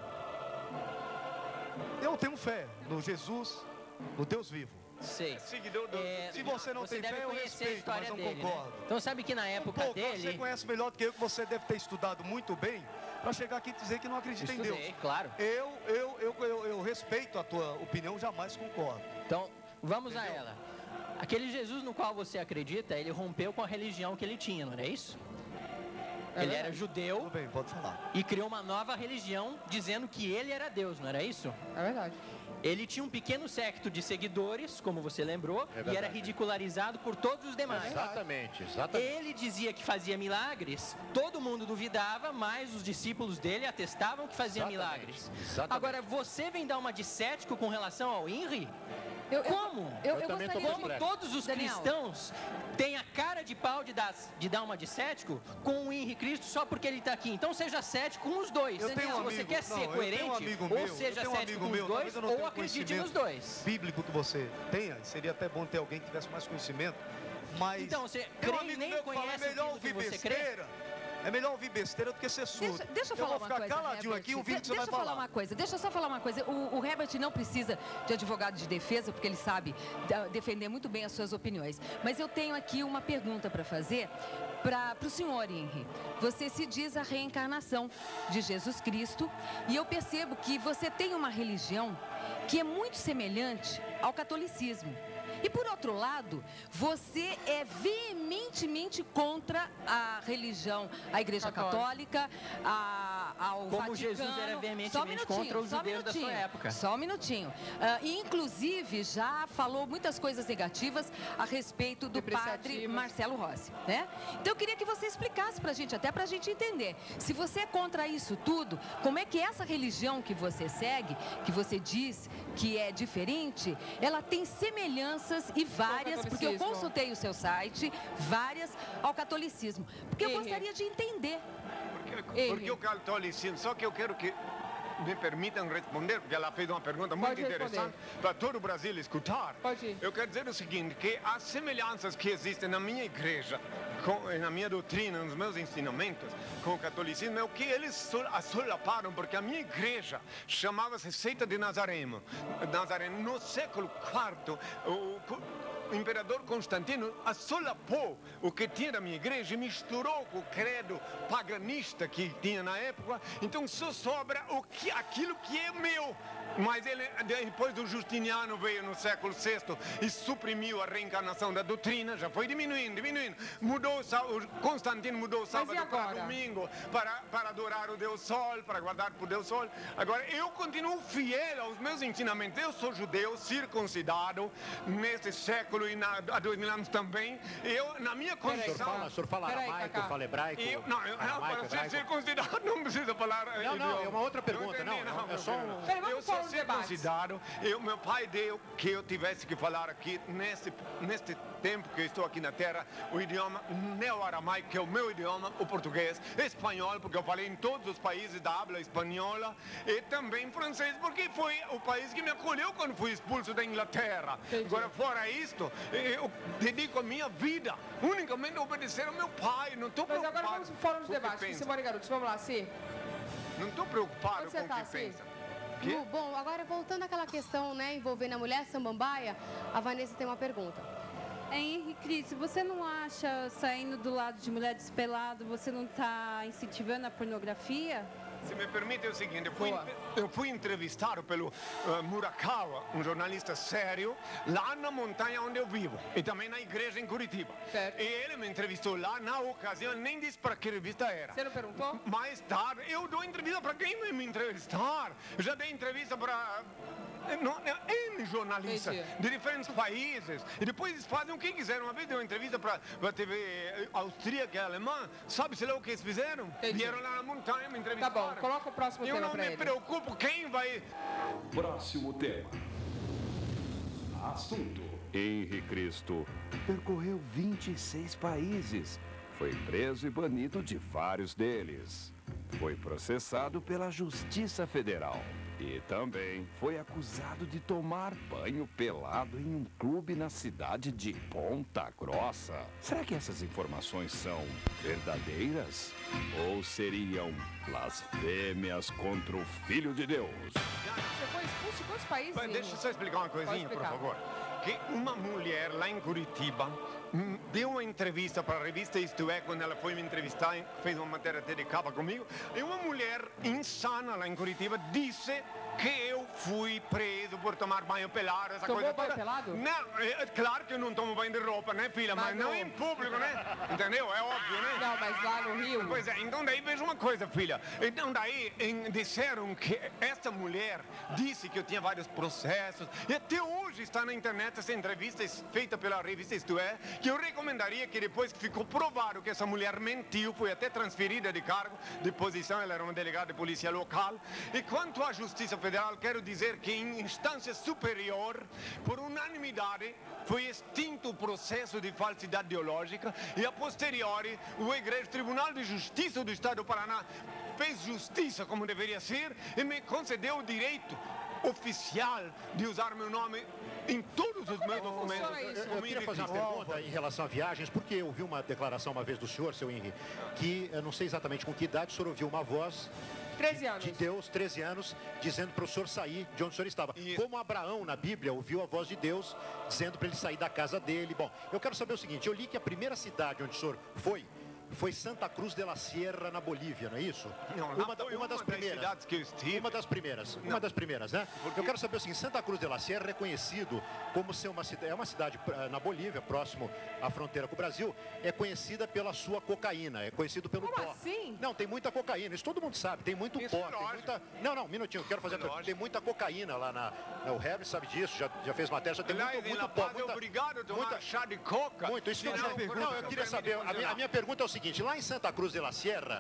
Eu tenho fé no Jesus, no Deus vivo. Sei. Seguidor do... É, Se você não tem deve fé, eu conhecer a respeito, história mas não dele, concordo. né? Então sabe que na Um época pouco, você dele... conhece melhor do que eu, que você deve ter estudado muito bem para chegar aqui e dizer que não acredita em Estudei, Deus. claro. Eu, eu, eu, eu, eu respeito a tua opinião, jamais concordo. Então, vamos a ela. Aquele Jesus no qual você acredita, ele rompeu com a religião que ele tinha, não é isso? É ele verdade. era judeu Tudo bem, pode falar. e criou uma nova religião dizendo que ele era Deus, não era isso? É verdade. Ele tinha um pequeno séquito de seguidores, como você lembrou, e verdade. era ridicularizado por todos os demais. Exatamente, exatamente. Ele dizia que fazia milagres, todo mundo duvidava, mas os discípulos dele atestavam que fazia Exatamente, milagres. exatamente. Agora, você vem dar uma de cético com relação ao Henri? Eu- eu- Como? Eu, Eu eu também tô gostaria com de... Como todos os Daniel. cristãos têm a cara de pau de dar, de dar uma de cético com o Henri Cristo só porque ele está aqui. Então seja cético com os dois. Eu tenho Se um você amigo- quer não, ser eu tenho um coerente, amigo ou meu, eu seja tenho um cético amigo com meu, os talvez dois, eu não ou tenha acredite nos conhecimento dois. Bíblico que você tenha, seria até bom ter alguém que tivesse mais conhecimento, mas... Então, você tem um crê e amigo nem meu que fala, conhece é melhor aquilo que ouvir você crê? besteira. É melhor ouvir besteira do que ser surdo. Deixa, deixa eu falar vou uma ficar coisa, caladinho Herbert. aqui ouvindo o que De- você vai deixa eu falar falar. uma coisa, deixa eu só falar uma coisa. O, o Herbert não precisa de advogado de defesa, porque ele sabe da- defender muito bem as suas opiniões. Mas eu tenho aqui uma pergunta para fazer para o senhor, Henri. Você se diz a reencarnação de Jesus Cristo e eu percebo que você tem uma religião que é muito semelhante ao catolicismo. E por outro lado, você é veementemente contra a religião, a Igreja Católica, a, ao Como Vaticano. Jesus era Só um veementemente minutinho, contra os só um judeus da sua minutinho, época. Só um minutinho. Ah, e inclusive já falou muitas coisas negativas a respeito do padre Depreciativas. Marcelo Rossi, né? Então eu queria que você explicasse pra gente, até pra gente entender. Se você é contra isso tudo, como é que essa religião que você segue, que você diz que é diferente, ela tem semelhanças e várias, porque eu catolicismo. consultei o seu site, várias ao catolicismo. Porque eu Henri. gostaria de entender. Porque, porque o catolicismo, só que eu quero que me permitam responder, porque ela fez uma pergunta muito Pode responder. interessante para todo o Brasil escutar. Pode ir. Eu quero dizer o seguinte, que as semelhanças que existem na minha igreja, com, na minha doutrina, nos meus ensinamentos com o catolicismo, é o que eles sol, solaparam, porque a minha igreja chamava-se Seita de Nazareno. Nazareno. No século quarto, o, o imperador Constantino assolapou o que tinha na minha igreja e misturou com o credo paganista que tinha na época. Então só sobra o que, aquilo que é meu. Mas ele, depois do Justiniano, veio no século sexto e suprimiu a reencarnação da doutrina, já foi diminuindo, diminuindo. Mudou, o Constantino mudou o sábado para domingo, para, para adorar o Deus Sol, para guardar para o Deus Sol. Agora, eu continuo fiel aos meus ensinamentos. Eu sou judeu, circuncidado, nesse século e na, há dois mil anos também. Eu, na minha condição... O senhor fala, o senhor fala aramaico, fala hebraico? Eu, não, eu, aramaico, para ser hebraico. circuncidado não precisa falar... Não, não, é uma outra pergunta, não, não, não é só um... Eu sou circuncidado, eu, meu pai deu que eu tivesse que falar aqui, nesse, neste tempo que eu estou aqui na Terra, o idioma neo-aramaico, que é o meu idioma, o português, espanhol, porque eu falei em todos os países da habla espanhola, e também francês, porque foi o país que me acolheu quando fui expulso da Inglaterra. Entendi. Agora, fora isto, eu dedico a minha vida unicamente a obedecer ao meu pai, não estou preocupado. Mas agora vamos para o fórum de debate. Simone Garuti, vamos lá, Sim. Não estou preocupado Onde você com o tá, que Sim? pensa. Lu, bom, agora voltando àquela questão, né, envolvendo a mulher samambaia, a Vanessa tem uma pergunta. Henrique Cris, você não acha, saindo do lado de mulher despelado, você não está incentivando a pornografia? Se me permite é o seguinte, eu fui, eu fui entrevistado pelo uh, Murakawa, um jornalista sério, lá na montanha onde eu vivo, e também na igreja em Curitiba. Certo. E ele me entrevistou lá, na ocasião, nem disse para que revista era. Você não perguntou? Mais tarde, eu dou entrevista para quem vai me entrevistar. Eu já dei entrevista para... Não, N jornalistas Entendi. de diferentes países, e depois eles fazem o que quiseram. Uma vez deu uma entrevista para a T V austríaca e alemã, sabe-se lá o que eles fizeram? Entendi. Vieram lá na montanha me entrevistaram. Tá bom, coloca o próximo eu tema para ele. Eu não me preocupo quem vai... Próximo tema. Assunto. Henri Cristo percorreu vinte e seis países. Foi preso e banido de vários deles. Foi processado pela Justiça Federal. E também foi acusado de tomar banho pelado em um clube na cidade de Ponta Grossa. Será que essas informações são verdadeiras? Ou seriam blasfêmias contra o Filho de Deus? Você foi expulso de quantos países? Mas deixa eu só explicar uma coisinha, por favor. Que uma mulher lá em Curitiba deu uma entrevista para a revista Isto É, quando ela foi me entrevistar, fez uma matéria até de capa comigo, e uma mulher insana lá em Curitiba disse que eu fui preso por tomar banho pelado, essa Tomou coisa banho toda. pelado? Não, é claro que eu não tomo banho de roupa, né, filha? Mas, Mas não não. em público, né? Entendeu? É óbvio, né? Não, mas lá no Rio... Pois é, então daí veja uma coisa, filha. Então daí em, disseram que essa mulher disse que eu tinha vários processos, e até hoje está na internet essa entrevista feita pela revista Isto É, que eu recomendaria que depois que ficou provado que essa mulher mentiu, foi até transferida de cargo, de posição, ela era uma delegada de polícia local. E quanto à Justiça Federal, quero dizer que em instância superior, por unanimidade, foi extinto o processo de falsidade ideológica e a posteriori o Egresso Tribunal de Justiça do Estado do Paraná fez justiça como deveria ser e me concedeu o direito oficial de usar meu nome em todos os meus documentos. Eu, eu queria fazer uma pergunta em relação a viagens, porque eu vi uma declaração uma vez do senhor, seu Henri, que eu não sei exatamente com que idade o senhor ouviu uma voz treze anos. de Deus, treze anos, dizendo para o senhor sair de onde o senhor estava. Como Abraão, na Bíblia, ouviu a voz de Deus, dizendo para ele sair da casa dele. Bom, eu quero saber o seguinte, eu li que a primeira cidade onde o senhor foi, foi Santa Cruz de la Sierra, na Bolívia, não é isso? Não, uma, da, uma, uma das primeiras. cidades que eu estive. Uma das primeiras, Não. uma das primeiras, né? Porque eu quero saber o seguinte, Santa Cruz de la Sierra é conhecido como ser uma cidade, é uma cidade na Bolívia, próximo à fronteira com o Brasil, é conhecida pela sua cocaína, é conhecido pelo Como pó. assim? Não, tem muita cocaína, isso todo mundo sabe, tem muito Isso pó, é tem lógico. muita... Não, não, um minutinho, eu quero fazer a pergunta. Tem muita cocaína lá na... na o Herbert sabe disso, já, já fez matéria, já tem Lá muito, em muito La pó. Paz é Muita, obrigado a tomar muita- chá de coca. muito, isso senão- não, não, eu queria saber, a minha, a minha pergunta é o seguinte, lá em Santa Cruz de la Sierra,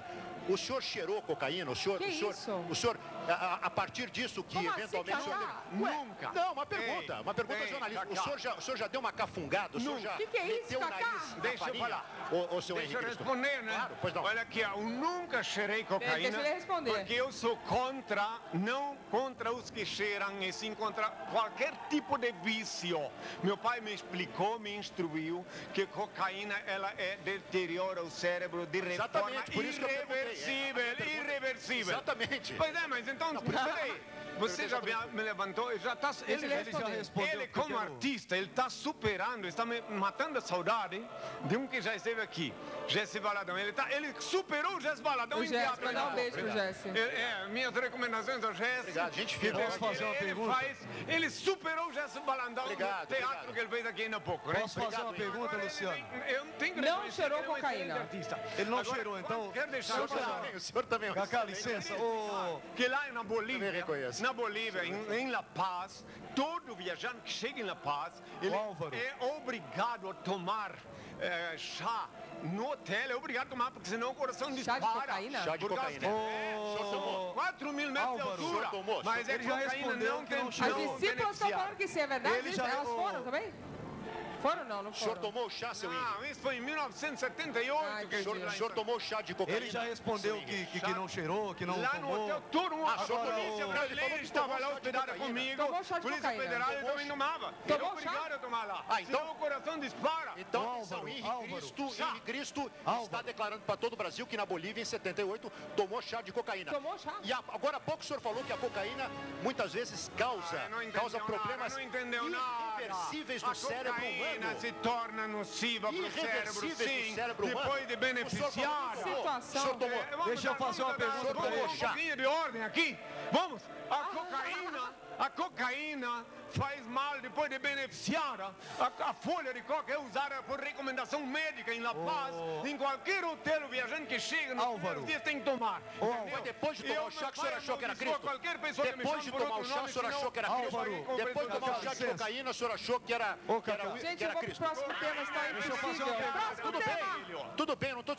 O senhor cheirou cocaína? O senhor, Que o senhor, isso? o senhor a, a partir disso que Como assim, eventualmente o senhor... Cacá? Ué, Nunca. Não, uma pergunta, Ei, uma pergunta ei, jornalista. O Cacá. senhor, já, o senhor já deu uma cafungada? O senhor Nunca. já Que que é isso, meteu o Cacá? nariz na Deixa eu farinha? falar. Ô, ô, seu Deixa Henrique eu Cristo. responder, né? Claro, pois não. Olha aqui, eu nunca cheirei cocaína. Deixa ele responder. Porque eu sou contra, não contra os que cheiram, e sim contra qualquer tipo de vício. Meu pai me explicou, me instruiu que cocaína ela é deteriora o cérebro de forma Exatamente, por isso que eu perguntei. irreversível, É, a pergunta- irreversível. Exatamente. Pois é, mas então, peraí. Você já me, me levantou, já tá, ele, ele já respondeu ele o que eu como quero. artista, ele está superando, está me matando a saudade de um que já esteve aqui, Jesse Valadão. Ele, tá, ele superou o Jesse Valadão O em Jesse, teatro. mandar um Não, beijo pro obrigado. Jesse. É, é, minhas recomendações ao Jesse. Obrigado, gente fina. Ele- Posso fazer uma ele pergunta? Faz, ele superou o Jesse Valadão Obrigado, no teatro obrigado. que ele fez aqui ainda há pouco, né? Posso fazer uma pergunta, Agora, Luciano? ele- Eu tenho que Não reconhecer cheirou que ele é um cocaína. excelente artista. Ele não Agora, cheirou, então... Quero deixar O senhor claro também, o senhor também. é um Cacá, excelente- licença. Ô, que lá na Bolívia, Também reconheço. na Bolívia, em, em La Paz, todo viajante que chega em La Paz, ele Álvaro. é obrigado a tomar eh, chá no hotel, é obrigado a tomar, porque senão o coração Chá de dispara. cocaína? Chá de Por causa cocaína. que é O senhor tomou? quatro mil metros Álvaro, de o altura. senhor tomou? Mas é Ele já cocaína respondeu não que não tem As cheirou. não discípulas estão beneficiar. falando que isso é verdade? Ele Isso? já- Elas ô- foram também? Foram não, não O senhor foram. tomou o chá, seu Henrique? Não, isso foi em mil novecentos e setenta e oito Ai, que O eu senhor, estive o lá em senhor São- tomou chá de cocaína? ele já respondeu seu que, Henrique? que, que não cheirou, que não Lá no tomou. hotel, todo mundo. Ah, A senhor polícia tomou. Ele falou brasileira que estava tomou lá chá de hospedada cocaína. comigo. Tomou chá de Polícia cocaína. Federal eu Tomou também chá. tomava. Tomou Eu obrigado chá? a tomar lá. Ah, então- Senão o coração dispara. Então, Álvaro, São Henrique Álvaro. Cristo, Chá. Henrique Cristo Álvaro. está declarando para todo o Brasil que na Bolívia, em setenta e oito, tomou chá de cocaína. Tomou chá? E a- agora há pouco o senhor falou que a cocaína muitas vezes causa, Ah, não entendeu causa nada, problemas não entendeu nada. irreversíveis A no cérebro cocaína humano. se torna nociva para o cérebro, Irreversíveis sim, no cérebro humano. depois de O senhor beneficiar. falou que tomou. Situação. O senhor tomou. É, vamos Deixa eu dar- fazer uma vamos dar- pergunta vamos pra dar ele. um pouquinho de ordem aqui. Vamos. A cocaína, a cocaína faz mal depois de beneficiar. A, a folha de coca é usada por recomendação médica em La Paz. Em qualquer hotel, o viajante que chega nos Álvaro. primeiros dias tem que tomar. entendeu? Mas depois de tomar Eu, o chá, meu que o senhor pai achou que era amaldiçoa Cristo? Qualquer pessoa que me Depois chame de por tomar o outro chá, nome, o senhor senão achou que era eu Cristo? paguei com Depois de tomar o chá de licença. cocaína, o senhor achou que era, Ô, que era, Cacá. que Gente, era eu vou pro Cristo? próximo tema, está Deixa eu fazer uma impossível. pergunta. Próximo Tudo tema. bem, tudo bem, não estou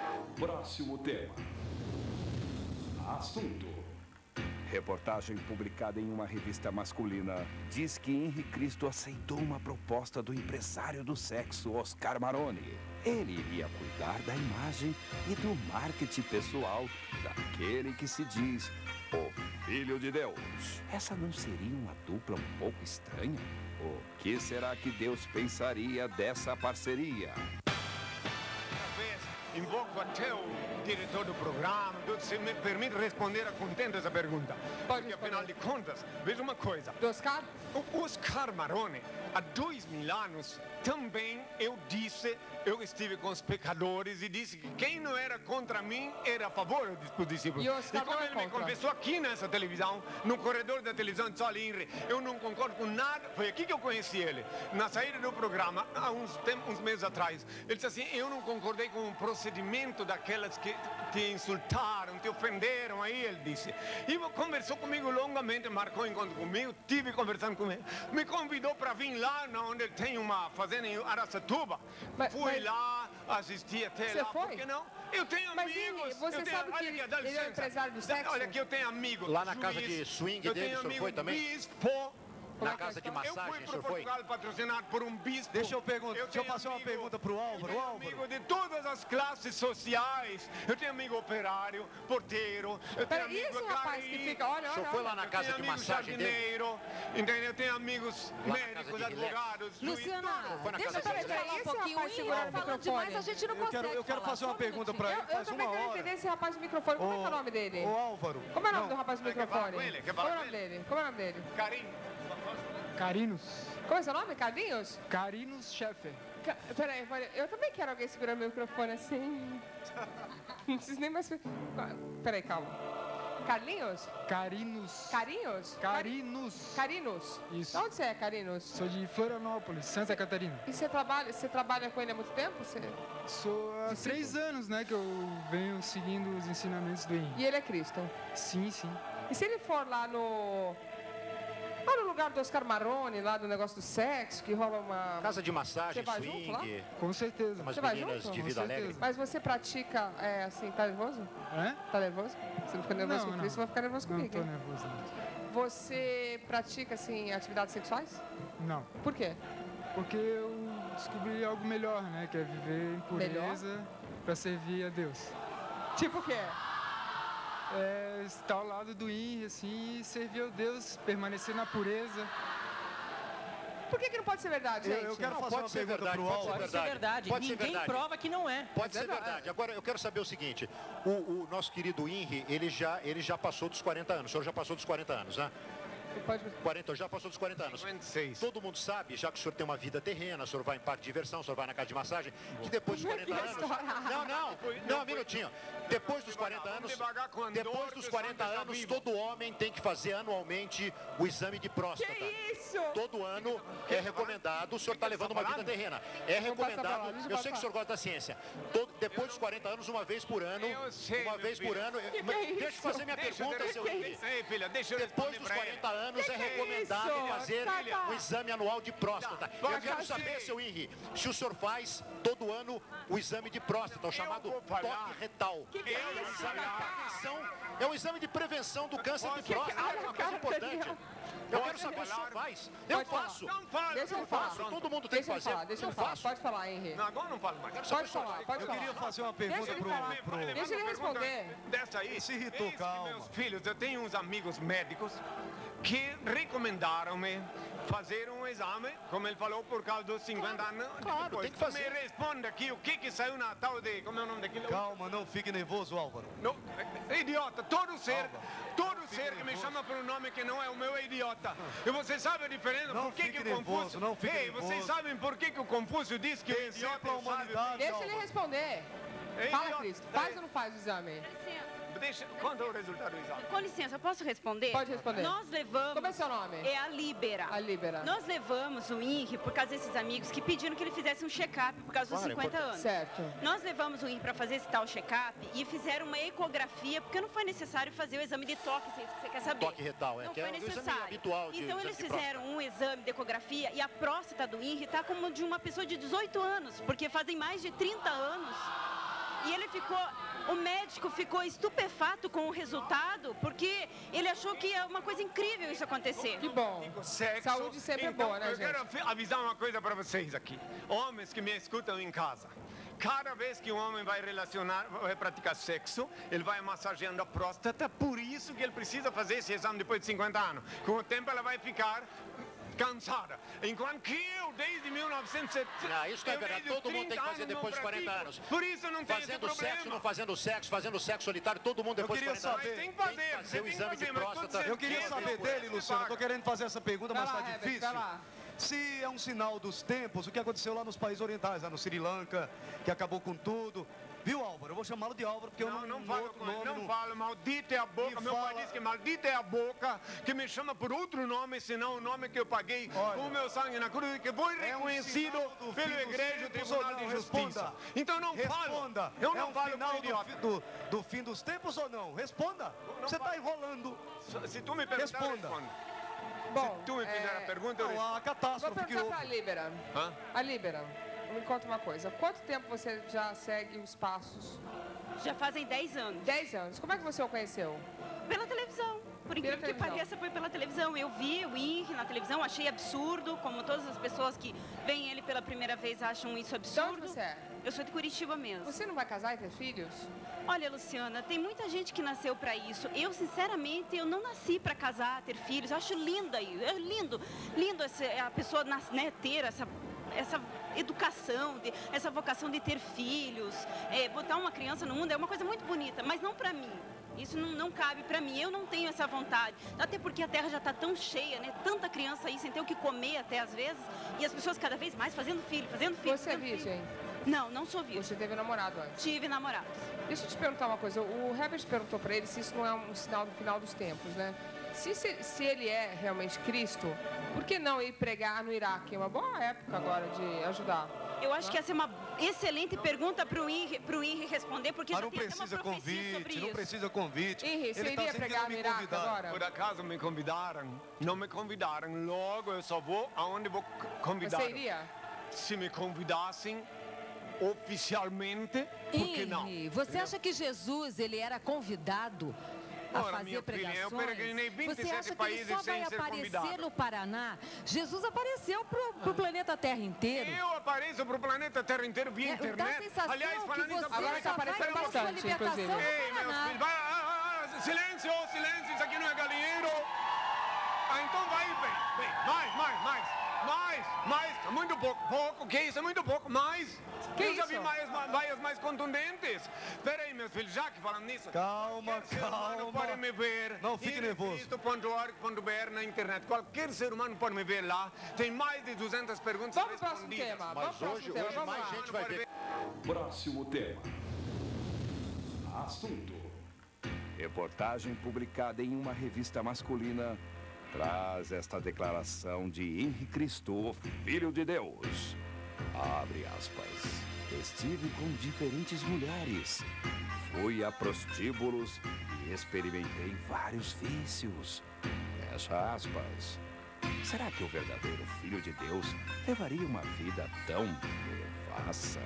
Próximo tema. Assunto. Reportagem publicada em uma revista masculina diz que Henrique Cristo aceitou uma proposta do empresário do sexo, Oscar Maroni. Ele iria cuidar da imagem e do marketing pessoal daquele que se diz o Filho de Deus. Essa não seria uma dupla um pouco estranha? O que será que Deus pensaria dessa parceria? vez, invoco até o diretor do programa, tudo, se me permite responder a contento essa pergunta. Pode Porque, afinal de contas, veja uma coisa. Do Oscar? O Oscar Maroni, há dois mil anos, também eu disse, eu estive com os pecadores e disse que quem não era contra mim era a favor dos discípulos. E o Oscar como não é ele me contra. confessou aqui nessa televisão, no corredor da televisão de Solinre, eu não concordo com nada. Foi aqui que eu conheci ele, na saída do programa, há uns, tempos, uns meses atrás. Ele disse assim, eu não concordei com o procedimento daquelas que te insultaram, te ofenderam, aí ele disse. E conversou comigo longamente, marcou encontro comigo, tive conversando com ele. Me convidou para vir lá, onde ele tem uma fazenda em Araçatuba. Mas- Fui mas- lá, assisti até Você lá, foi? por que não? Eu tenho Mas, amigos. Vini, você eu tenho, sabe que olha ele- aqui, dá ele é licença. empresário do Dá- sexo? Olha aqui, eu tenho amigos. Lá na casa juiz, de swing eu dele, tenho o senhor amigo foi também? bispo. Na Como é casa que de é? Eu fui massagem, o para senhor foi? Portugal patrocinado por um bispo. Deixa eu perguntar, deixa eu tenho fazer uma amigo- pergunta pro Álvaro. eu tenho Álvaro. amigo de todas as classes sociais. Eu tenho amigo operário, porteiro. Eu tenho Pera, e amigo esse rapaz que gari, fica, olha, O senhor olha, foi olha. lá na eu casa tenho de amigo massagem dele? jardineiro, entendeu? Eu tenho amigos Lá na casa médicos, de relax. advogados, juiz, Luciana, tudo. Foi na deixa casa eu dele. falar Esse um pouquinho. rapaz O segurando Igor o falando microfone. demais, a gente não Eu quero, consegue eu quero falar. fazer uma Só um pergunta minutinho. pra ele. Eu, eu Faz também uma quero hora. entender esse rapaz do microfone. Como é que é o nome dele? Ô, Álvaro. Como é o nome Não, do rapaz do Quer falar microfone? com ele? Quer Como é o falar nome com ele? dele? Como é o nome dele? Carinho. Carinos. Como é seu nome? Carlinhos? Carinos Scheffer. Ca- Peraí, peraí, eu também quero alguém segurando meu microfone assim. Não preciso nem mais. Peraí, calma. Carlinhos? Carinos. Carinhos? Carinos. Carinos? Isso. De onde você é, Carinos? Sou de Florianópolis, Santa Catarina. E você trabalha, você trabalha com ele há muito tempo? Você... Sou há Discípulo. três anos, né, que eu venho seguindo os ensinamentos do Henrique. E ele é Cristo? Sim, sim. E se ele for lá no... Lá no lugar do Oscar Marrone, lá do negócio do sexo, que rola uma... Casa de massagem, Você vai swing. junto lá? Com certeza. Umas Você vai meninas junto? de Com vida certeza. alegre. Mas você pratica, é, assim, tá nervoso? É? Tá nervoso? Você não fica nervoso Não, com não. isso, vai ficar nervoso Não comigo, tô hein? nervoso, não. Você pratica, assim, atividades sexuais? Não. Por quê? Porque eu descobri algo melhor, né? Que é viver em pureza para servir a Deus. Tipo o quê? É estar ao lado do I N R I, assim, e servir a Deus, permanecer na pureza. Por que que não pode ser verdade, Eu- gente? eu quero Não, fazer pode uma ser pergunta verdade, pro pode ser Álvaro. Pode ser verdade. Pode ser Ninguém verdade. prova que não é. Pode É ser verdade. verdade. Agora, eu quero saber o seguinte. O, o nosso querido I N R I, ele já, ele já passou dos quarenta anos. O senhor já passou dos quarenta anos, né? Pode... quarenta, já passou dos quarenta anos. cinquenta e seis. Todo mundo sabe, já que o senhor tem uma vida terrena, o senhor vai em parque de diversão, o senhor vai na casa de massagem, que depois dos quarenta anos... Não, não, não, um minutinho. Depois dos quarenta anos, depois dos quarenta anos, todo homem tem que fazer anualmente o exame de próstata. Que isso? Todo ano é recomendado, o senhor está levando uma vida terrena. É Vamos passar pra lá, recomendado, deixa eu eu sei que passar. o senhor gosta da ciência. Todo- depois dos quarenta anos, uma vez por ano, Eu sei, uma meu vez por filho. ano... Que que Mas é Deixa eu isso? fazer minha Deixa eu pergunta, ver- seu que é Henrique. Ei, filha, deixa eu Depois responder dos pra quarenta ela. anos Que é que é recomendado isso? fazer Cacá. um exame anual de próstata. Eu quero Cacá, saber, sim. seu Henri, se o senhor faz todo ano o exame de próstata, o chamado vou falar. toque retal. Que que é É um isso, exame de Cacá? prevenção, é um exame de prevenção do câncer de Que que- próstata. olha É uma a coisa cara importante. dele. Eu Pode quero saber se o senhor falar. faz. Eu Pode falar. faço. Não fala, Deixa não ele fala. falar. Todo mundo tem que Deixa ele fazer. falar, deixa Eu ele falar. faço. Pode falar, Henri. Não, agora não falo mais. Pode falar, pode Eu falar. queria fazer uma Deixa pergunta ele pro... falar. pro... Deixa ele Uma pergunta responder. Dessa aí. Se irritou, Eis que calma. meus filhos, eu tenho uns amigos médicos que recomendaram-me fazer um exame, como ele falou, por causa dos cinquenta anos. claro, Depois, tem que fazer. Me responda aqui o que que saiu na tal de... Como é o nome daquilo? Calma, não fique nervoso, Álvaro. Não, é- idiota, todo ser, Álvaro, todo ser que me chama por um nome que não é o meu é idiota. E você sabe a diferença? Não por que fique que o Confúcio... nervoso, não fique Ei, nervoso. vocês sabem por que que o Confúcio diz que o idiota Exemplo à é o sábio? humanidade, Deixa ele Álvaro. responder. É Fala, idiota. Cristo. Faz ou não faz o exame? Deixa, quando é o resultado do exame? Com licença, posso responder? Pode responder. Nós levamos... Como é seu nome? É a Líbera. A Líbera. Nós levamos o I N R I por causa desses amigos que pediram que ele fizesse um check-up por causa dos Claro, cinquenta anos. Certo. Nós levamos o I N R I para fazer esse tal check-up e fizeram uma ecografia, porque não foi necessário fazer o exame de toque, se você quer saber. Toque retal, é, Não que é foi o exame necessário. habitual de Então exame eles de fizeram um exame de ecografia e a próstata do I N R I está como de uma pessoa de dezoito anos, porque fazem mais de trinta anos. E ele ficou, o médico ficou estupefato com o resultado, porque ele achou que é uma coisa incrível isso acontecer. Que bom. Sexo. Saúde sempre é Então, boa, né, eu gente? quero afi- avisar uma coisa para vocês aqui. Homens que me escutam em casa. Cada vez que um homem vai relacionar, vai praticar sexo, ele vai massageando a próstata, por isso que ele precisa fazer esse exame depois de cinquenta anos. Com o tempo ela vai ficar cansada. Enquanto que eu, desde mil novecentos e setenta... Ah, isso não é eu verdade. desde Todo mundo tem que trinta fazer anos depois dos não quarenta pratico. anos. Por isso não tem esse Fazendo problema. sexo, não fazendo sexo, fazendo sexo solitário, todo mundo depois queria dos quarenta saber- anos. Tem que fazer, Tem que fazer o tem que exame de fazer, mas tô próstata. dizendo Eu queria que saber esse dele, é Luciano. Eu tô paga. querendo fazer essa pergunta, Vai mas lá, tá Herbert, difícil. vai lá. Se é um sinal dos tempos, o que aconteceu lá nos países orientais, lá no Sri Lanka, que acabou com tudo. Viu, Álvaro? Eu vou chamá-lo de Álvaro, porque eu Não, não... não falo outro com ele, nome não falo, maldita é a boca. Me Meu pai fala- diz que maldita é a boca que me chama por outro nome, senão o nome que eu paguei Olha, com o meu sangue na cruz, que foi É um reconhecido sinal do pelo fim dos Igreja tempos Tribunal ou de não? Justiça. Responda. Então não Responda. falo. Eu é não um falo final com do, idiota. fi- do, do fim dos tempos ou não? Responda. não Você está falo. enrolando. Se tu me perguntar, eu Responda. respondo. Bom, Se tu me fizer é, a pergunta, eu Não, respondo. a catástrofe Vou que perguntar pra houve. Líbera. Hã? A Líbera, me conta uma coisa. Quanto tempo você já segue os passos? Já fazem dez anos. Dez anos. Como é que você o conheceu? Pela televisão. Por incrível que televisão. pareça, foi pela televisão. Eu vi o I N R I na televisão, achei absurdo, como todas as pessoas que veem ele pela primeira vez acham isso De onde absurdo. você é? Eu sou de Curitiba mesmo. Você não vai casar e ter filhos? Olha, Luciana, tem muita gente que nasceu para isso. Eu, sinceramente, eu não nasci para casar, ter filhos. Eu acho linda isso. É lindo, lindo essa, a pessoa nas- né, ter essa, essa educação, de, essa vocação de ter filhos, é, botar uma criança no mundo é uma coisa muito bonita, mas não para mim. Isso não, não cabe para mim, eu não tenho essa vontade. Até porque a terra já está tão cheia, né? Tanta criança aí sem ter o que comer até às vezes. E as pessoas cada vez mais fazendo filho, fazendo filho. Você é fazendo filho. virgem? Não, não sou virgem. Você teve namorado antes? Tive namorados. Deixa eu te perguntar uma coisa. O Herbert perguntou para ele se isso não é um sinal do final dos tempos, né? Se, se, se ele é realmente Cristo, por que não ir pregar no Iraque? É uma boa época agora de ajudar. Eu acho que essa é uma excelente pergunta para o Henry, pro Henry responder, porque Mas já não tem até uma precisa profecia sobre convite, não isso. precisa convite. Henry, você Ele tá iria sempre pregar a me miraca convidar. agora? Por acaso me convidaram? Não me convidaram. Logo eu só vou aonde vou c- convidar. Você iria? Se me convidassem oficialmente, por que não? Henry, você acha que Jesus ele era convidado a Ora, fazer minha filha, pregações? eu peregrinei vinte e Você sete acha que ele países só vai sem ser aparecer convidado. no Paraná? Jesus apareceu pro, pro planeta Terra inteiro. Eu apareço pro planeta Terra inteiro via É, internet. dá a sensação Aliás, que falando nisso, você agora só vai ter a sua libertação no Ei, meus Paraná. filhos, vai, ah, ah, silêncio, silêncio, isso aqui não é galinheiro. Ah, então vai, bem, bem, mais, mais, mais, mais, mais, muito pouco, pouco, que isso, é muito pouco, mais. Que eu já isso? vi mais, mais, vaias mais contundentes. Espera aí, meus filhos, já que falando nisso. Calma, qualquer ser humano calma. pode me ver. Não fique nervoso. cristo ponto org ponto b r na internet. Qualquer ser humano pode me ver lá. Tem mais de duzentas perguntas Vamos pro próximo respondidas. tema. Vamos pro próximo tema. Vamos lá. vai ver. Próximo tema. Assunto. Reportagem publicada em uma revista masculina traz esta declaração de Henry Cristo, Filho de Deus. Abre aspas. Estive com diferentes mulheres. Fui a prostíbulos e experimentei vários vícios. Fecha aspas. Será que o verdadeiro Filho de Deus levaria uma vida tão devassa?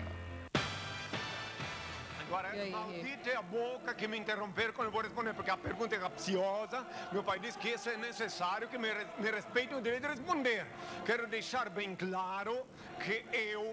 Agora, E aí, maldita é a boca que me interromper quando eu vou responder, porque a pergunta é capciosa. Meu pai disse que isso é necessário, que me, re- me respeitem o direito de responder. Quero deixar bem claro que eu,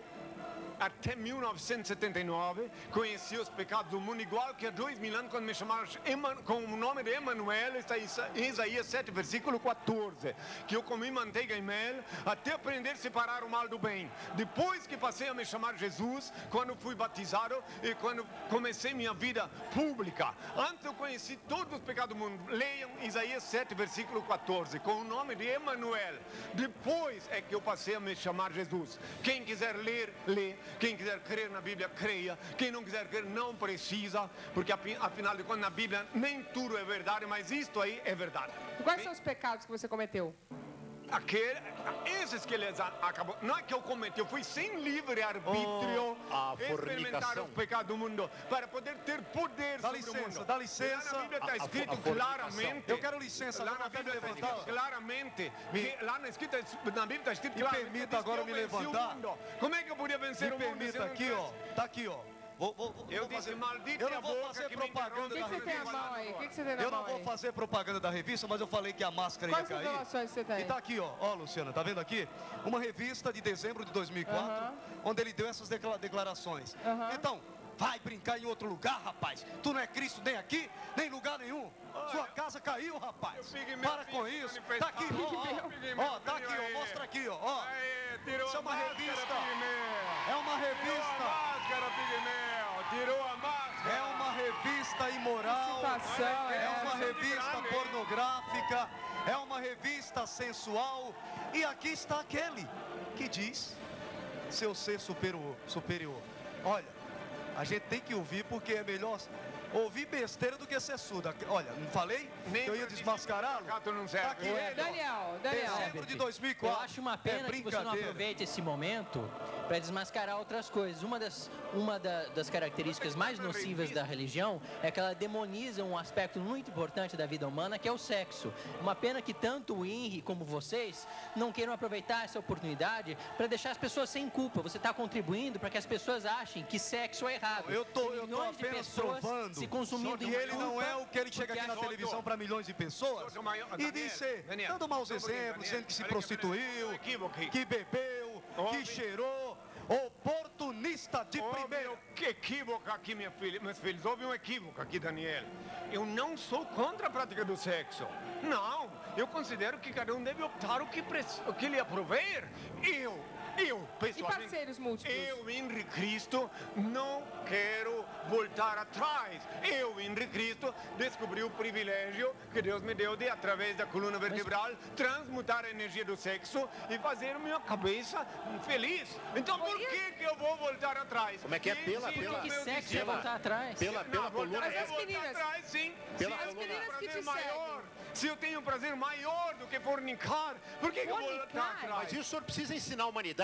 até mil novecentos e setenta e nove, conheci os pecados do mundo igual que há dois mil anos, quando me chamaram Eman- com o nome de Emanuel, está em Isaías sete, versículo quatorze, que eu comi manteiga e mel até aprender a separar o mal do bem. Depois que passei a me chamar Jesus, quando fui batizado e quando comecei minha vida pública. Antes eu conheci todos os pecados do mundo. Leiam Isaías sete, versículo quatorze, com o nome de Emanuel. Depois é que eu passei a me chamar Jesus. Quem quiser ler, lê. Quem quiser crer na Bíblia, creia. Quem não quiser crer, não precisa, porque afi- afinal de contas na Bíblia nem tudo é verdade, mas isto aí é verdade. Quais são os pecados que você cometeu? Aquele, esses que eles a- acabou, não é que eu cometi, eu fui sem livre arbítrio Oh, a experimentar fornicação. os pecados do mundo para poder ter poder Dá sobre o licença, mundo. dá licença. Lá na Bíblia está A- a- escrito a fornicação. claramente. Eu quero licença, Lá agora na eu quero Bíblia está levantar. escrito claramente. Me- que lá na, escrita, na Bíblia está escrito Me claramente. permita diz que agora eu me venci o levantar. mundo. Como é que eu podia vencer Me o mundo? se eu permita não aqui, tivesse- ó. Tá aqui, ó. Vou, vou, vou- Eu vou disse, fazer, maldita eu é a não vou boca fazer que me propaganda O que, da que você tem na revista. mão aí? O que, que você tem na Eu mão não vou aí? fazer propaganda da revista, mas eu falei que a máscara Quais ia cair. revelações você tem? E tá aqui, ó. Ó, Luciana, tá vendo aqui? Uma revista de dezembro de dois mil e quatro, Aham. onde ele deu essas decla- declarações. Aham. Então, vai brincar em outro lugar, rapaz. Tu não é Cristo nem aqui, nem em lugar nenhum. Sua casa caiu, rapaz. Eu fiquei meu Para com filho isso. manifestar. Tá aqui, Eu ó, fiquei ó. meu Ó, tá filho aqui, aí. ó. Mostra aqui, ó. Ó. Aê, tirou Isso é a uma máscara, revista. Pigmeu. É uma Tirou a revista. máscara, Pigmeu. Tirou a máscara. É uma revista imoral, Que situação é é uma essa? revista pornográfica, é uma revista sensual. E aqui está aquele que diz seu ser superior. superior. Olha, a gente tem que ouvir porque é melhor ouvir besteira do que ser surdo. Olha, não falei Nem que eu ia pra desmascará-lo? Gato não serve. Tá aqui ele, ó. Daniel, Daniel. Dezembro de dois mil e quatro. Eu acho uma pena é que você não brincadeira. aproveite esse momento para desmascarar outras coisas. Uma das, uma da- das características mais nocivas da religião é que ela demoniza um aspecto muito importante da vida humana, que é o sexo. Uma pena que tanto o Henry como vocês não queiram aproveitar essa oportunidade para deixar as pessoas sem culpa. Você está contribuindo para que as pessoas achem que sexo é errado. Eu tô, eu tô Milhões de apenas pessoas provando se consumindo que em ele não culpa é o que ele chega porque aqui na acham- televisão para milhões de pessoas Doutor Maior- e Daniel, dizer, Daniel, dando maus só um pouquinho, exemplos, Daniel. dizendo que se Olha que prostituiu, eu equivoquei. que bebeu, Homem. que cheirou, oportunista de Houve primeira. um equívoco aqui, minha filha, meus filhos. Houve um equívoco aqui, Daniel. Eu não sou contra a prática do sexo. Não. Eu considero que cada um deve optar o que, preci- o que lhe aprover. Eu, eu, E pessoalmente... parceiros múltiplos? Eu, Henry Cristo, não quero voltar atrás. Eu, Henry Cristo, descobri o privilégio que Deus me deu de, através da coluna vertebral, transmutar a energia do sexo e fazer minha cabeça feliz. Então, por que que eu vou voltar atrás? Como é que é? Pela- Esse pela- o Que meu sexo é destino. voltar atrás? Pela, Não, pela voltar- coluna. Mas é as voltar meninas- atrás, sim. Pela Se As eu coluna. meninas tenho um que prazer te maior, seguem. se eu tenho um prazer maior do que fornicar, por que, que eu vou voltar Fornicar? atrás? Mas isso o senhor precisa ensinar a humanidade.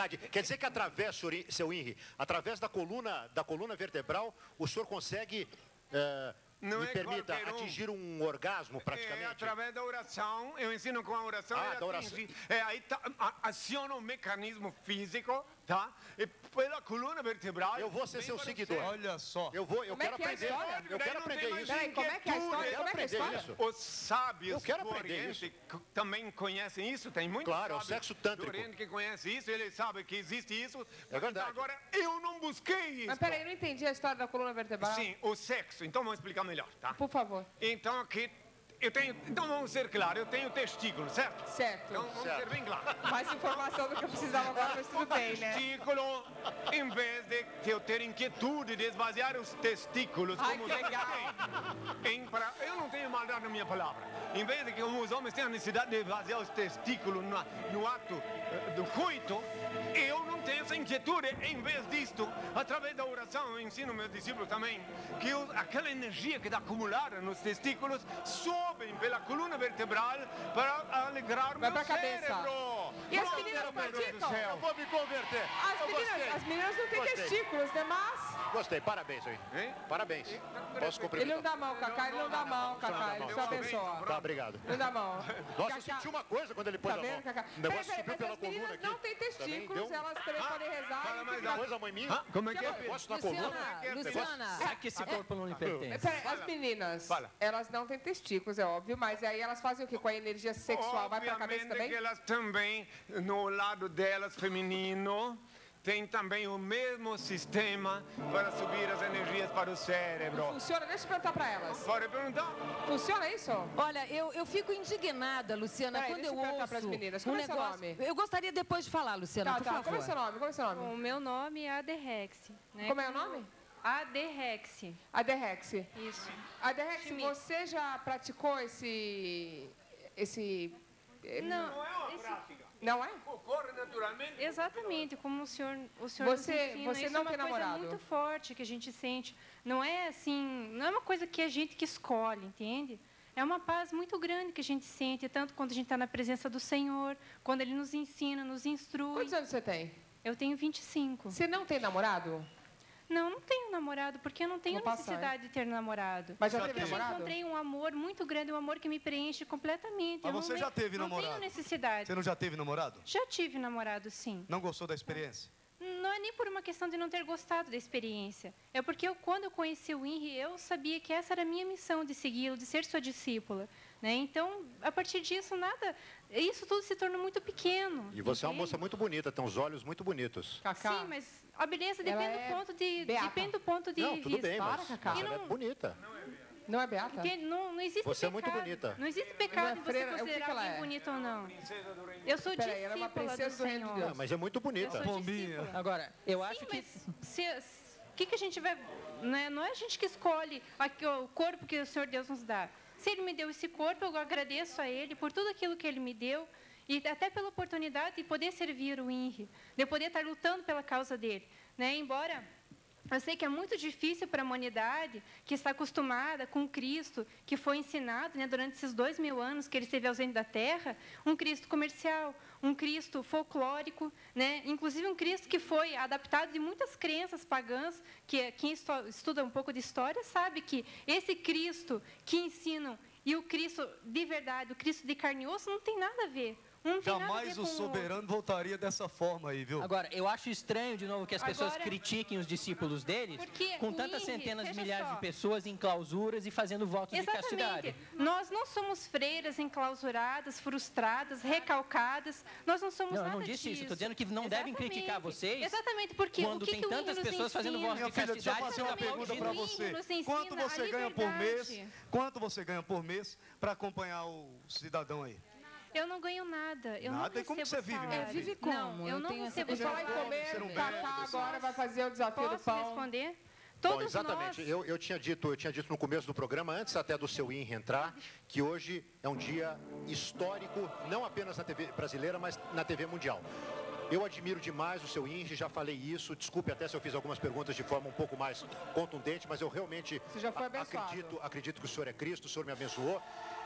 verdade. Quer dizer que através, seu Henry, através da coluna, da coluna vertebral, o senhor consegue, é, Não me é permita, qualquer um. atingir um orgasmo praticamente? É através da oração, eu ensino com a oração. Ah, ele da oração. atinge- é, aí tá, a- aciona um mecanismo físico, tá? E pela coluna vertebral. Eu vou ser vem seu para o seguidor. cérebro. Olha só. Eu vou, eu Como é quero que é a aprender. história? Eu Daí quero não tem aprender mais isso. Peraí, como é que é a história? Eu quero Como é que é a aprender história? isso. Os sábios Eu quero do aprender Oriente isso. c- também conhecem isso, tem muitos Claro, é o sábios sexo do tântrico. Oriente que conhecem isso, eles sabem que existe isso. É verdade. Agora, eu não busquei isso. Mas peraí, eu não entendi a história da coluna vertebral. Sim, o sexo. Então vamos explicar melhor, tá? Por favor. Então aqui, eu tenho, então vamos ser claros, eu tenho testículo, certo? Certo. Então vamos Certo. ser bem claros. Mais informação do que eu precisava agora, mas tudo bem, né? Testículo, em vez de eu ter inquietude de esvaziar os testículos, Ai, como que os homens legal. têm, em pra- eu não tenho maldade na minha palavra. Em vez de que como os homens têm a necessidade de esvaziar os testículos no, no ato eh, do coito, eu não tenho essa inquietude. Em vez disto, através da oração, eu ensino meus discípulos também que os- aquela energia que está acumulada nos testículos sobem pela coluna vertebral para alegrar Vai meu pra cabeça. cérebro. E as Pronto, meninas meu Deus do praticam? céu. Eu vou me converter. As Eu meninas, gostei. as meninas não têm Gostei. testículos, né? Mas Gostei, parabéns, hein? Hein? Parabéns. Posso ele cumprimentar? não dá mão, Cacá, ele não dá mão, Cacá, ele só abençoa. Tá, obrigado. Não dá mão. Nossa, Cacá- eu senti uma coisa quando ele pôs Tá a mão. vendo, Cacá? O Peraí, negócio peraí, subiu mas pela as meninas coluna aqui. não têm testículos, deu? elas também podem rezar. Fala e mais ficar- Coisa, mãe minha. Ah, como é que é? Negócio na Luciana, coluna. Luciana. Sabe que esse corpo não lhe pertence. Peraí, as meninas, Fala. elas não têm testículos, é óbvio, mas aí elas fazem o que com a energia sexual? Vai pra cabeça Obviamente também? que elas também, no lado delas feminino, tem também o mesmo sistema para subir as energias para o cérebro. Funciona? Deixa eu perguntar pra elas. Pode perguntar? Funciona isso? Olha, eu, eu fico indignada, Luciana, Peraí, quando deixa eu eu perguntar ouço pras meninas. um Como é seu negócio... nome? Eu gostaria depois de falar, Luciana, Tá, por tá. favor. Como é seu nome? Como é seu nome? O meu nome é Aderrex. Né? Como é o nome? Aderrex. Aderrex. Isso. Aderrex, Schmidt. você já praticou esse... esse... eh, Não, Não é uma esse- prática. Não é? Ocorre naturalmente. Exatamente, como o senhor, o senhor Você- nos ensina, você isso não é uma tem coisa namorado? muito forte que a gente sente. Não é assim, não é uma coisa que a gente que escolhe, entende? É uma paz muito grande que a gente sente, tanto quando a gente está na presença do Senhor, quando Ele nos ensina, nos instrui. Quantos anos você tem? Eu tenho vinte e cinco. Você não tem namorado? Não, não tenho namorado, porque eu não tenho Vou passar, necessidade de ter namorado. Mas já Porque teve eu já namorado? encontrei um amor muito grande, um amor que me preenche completamente. Mas Eu não você ne- já teve não namorado? tenho necessidade. Você não já teve namorado? Já tive namorado, sim. Não gostou da experiência? Não é nem por uma questão de não ter gostado da experiência. É porque eu, quando eu conheci o Henry, eu sabia que essa era a minha missão de segui-lo, de ser sua discípula. Né? Então, a partir disso, nada... Isso tudo se torna muito pequeno. E você é uma entende? moça muito bonita, tem uns olhos muito bonitos. Cacá. Sim, mas a beleza Ela depende é do ponto de... beata. Depende do ponto de Não, tudo vista. bem, Para, mas, Cacá. mas E ela é não- bonita. Não é beata? Entende? Não, não existe Você é pecado. muito bonita. Não existe pecado Não é em você freira, o que considerar que ela alguém é? bonito ou não. Eu sou Peraí, ela é uma discípula princesa do do reino de Senhor. Ah, mas é muito Eu bonita. sou discípula. Agora, eu Sim, acho que... mas se, o que, que a gente vai... Né? Não é a gente que escolhe aqui, ó, o corpo que o Senhor Deus nos dá. Se Ele me deu esse corpo, eu agradeço a Ele por tudo aquilo que Ele me deu e até pela oportunidade de poder servir o Henry, de poder estar lutando pela causa dele. Né? Embora... Eu sei que é muito difícil para a humanidade que está acostumada com Cristo, que foi ensinado né, durante esses dois mil anos que ele esteve ausente da Terra, um Cristo comercial, um Cristo folclórico, né, inclusive um Cristo que foi adaptado de muitas crenças pagãs, que quem estu- estuda um pouco de história sabe que esse Cristo que ensinam e o Cristo de verdade, o Cristo de carne e osso, não tem nada a ver. Um não tem nada a Jamais ver o com soberano voltaria dessa forma aí, viu? Agora, eu acho estranho, de novo, que as pessoas Agora- critiquem os discípulos deles Porque com o tantas Henry, centenas de veja milhares só. de pessoas em clausuras e fazendo votos de castidade. Exatamente. Nós não somos freiras enclausuradas, frustradas, recalcadas. Nós não somos Não, eu nada não disse isso. Estou disso. dizendo que não devem criticar Exatamente. vocês Exatamente, porque quando o que tem que o tantas Henry nos pessoas fazendo ensina? votos de Minha filha, deixa eu castidade. fazer uma Exatamente. pergunta para O Henry você. nos ensina Quanto você a ganha por mês? liberdade. Quanto você ganha por mês para acompanhar o cidadão aí? Eu não ganho nada. Eu Nada? não E como que recebo você vive, salário. minha filha? Vive como? Não, eu Eu não tenho essa recebo E falar em salário. comer, Você não Cacá bebe, agora vai fazer o desafio do Posso pão. responder? Bom, Todos exatamente. nós... Eu, eu, tinha dito, eu tinha dito no começo do programa, antes até do seu Henry entrar, que hoje é um dia histórico, não apenas na T V brasileira, mas na T V mundial. Eu admiro demais o seu Henry, já falei isso. Desculpe até se eu fiz algumas perguntas de forma um pouco mais contundente, mas eu realmente Você já foi a- abençoado. acredito, acredito que o senhor é Cristo, o senhor me abençoou.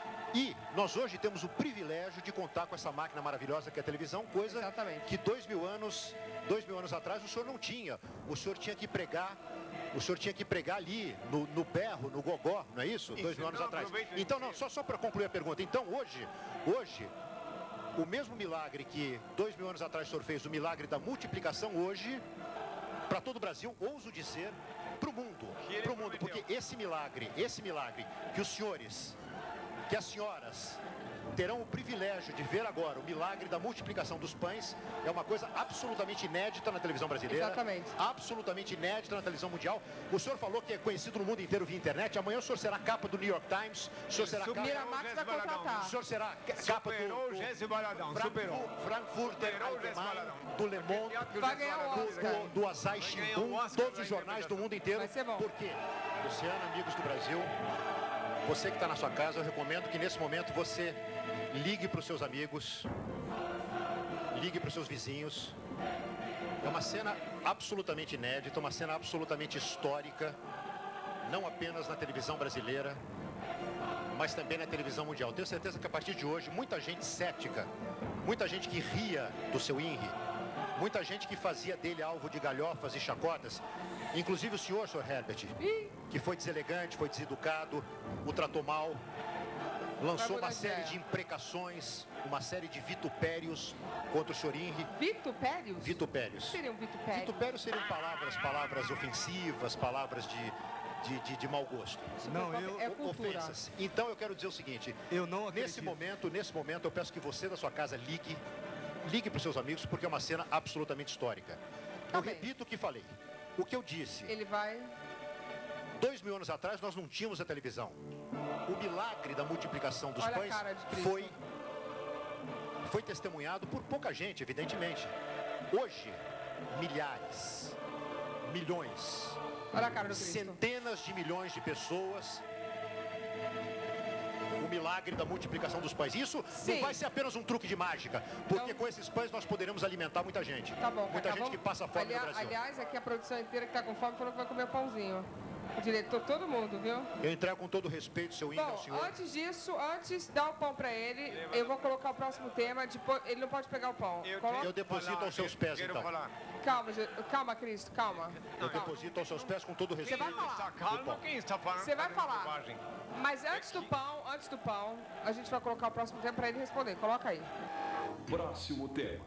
E nós hoje temos o privilégio de contar com essa máquina maravilhosa que é a televisão, coisa Exatamente. que dois mil anos, dois mil anos atrás o senhor não tinha. O senhor tinha que pregar, o senhor tinha que pregar ali, no, no berro, no gogó, não é isso? Isso, dois mil anos não, atrás. aproveita, Então, não, só, só para concluir a pergunta. Então, hoje, hoje, o mesmo milagre que dois mil anos atrás o senhor fez, o milagre da multiplicação, hoje, para todo o Brasil, ouso dizer, para o mundo, para o mundo, porque esse milagre, esse milagre que os senhores, que as senhoras terão o privilégio de ver agora o milagre da multiplicação dos pães, é uma coisa absolutamente inédita na televisão brasileira. Exatamente. Absolutamente inédita na televisão mundial. O senhor falou que é conhecido no mundo inteiro via internet. Amanhã o senhor será capa do New York Times. O senhor será capa... Miramax vai contratar. O senhor será capa do... Superou o Jesse Baladão, superou. Frankfurter Allgemein, do Le Monde, Vai ganhar o Oscar. do, do Asahi Shimbun, todos os jornais do mundo inteiro. Vai ser bom. Por quê? Luciano, amigos do Brasil, você que está na sua casa, eu recomendo que nesse momento você ligue para os seus amigos, ligue para os seus vizinhos. É uma cena absolutamente inédita, uma cena absolutamente histórica, não apenas na televisão brasileira, mas também na televisão mundial. Tenho certeza que a partir de hoje, muita gente cética, muita gente que ria do seu INRI, muita gente que fazia dele alvo de galhofas e chacotas, inclusive o senhor, senhor Herbert, que foi deselegante, foi deseducado, o tratou mal, lançou uma série de imprecações, uma série de vitupérios contra o senhor INRI. Vitupérios? Vitupérios. O que seria um vitupério? Vitupérios seriam palavras, palavras ofensivas, palavras de, de, de, de mau gosto. Não, eu... É cultura. Ofensas. Então eu quero dizer o seguinte, eu não acredito. Nesse momento, nesse momento, eu peço que você da sua casa ligue, ligue para os seus amigos, porque é uma cena absolutamente histórica. Eu repito o que falei, o que eu disse. Ele vai... Dois mil anos atrás, nós não tínhamos a televisão. O milagre da multiplicação dos Olha a pães cara de Cristo. foi, foi testemunhado por pouca gente, evidentemente. Hoje, milhares, milhões, Olha a cara do Cristo. centenas de milhões de pessoas. O milagre da multiplicação dos pães. Isso Sim. não vai ser apenas um truque de mágica, porque com esses pães nós poderemos alimentar muita gente. Tá bom, muita tá gente bom. que passa fome Aliás, no Brasil. aliás, aqui a produção inteira que tá com fome falou que vai comer pãozinho. O diretor, todo mundo, viu? Eu entrego com todo respeito seu INRI ao Bom, senhor. antes disso, antes, dá o pão pra ele. Eu vou colocar o próximo tema. Depois, ele não pode pegar o pão. Coloca- Eu deposito aos seus pés, então. Calma, Je- calma, Cristo, calma. Eu deposito aos seus pés com todo Você respeito. vai falar. Calma, quem está falando? Você vai fazendo falar. bobagem. Mas antes do pão, antes do pão, a gente vai colocar o próximo tema pra ele responder. Coloca aí. Próximo tema.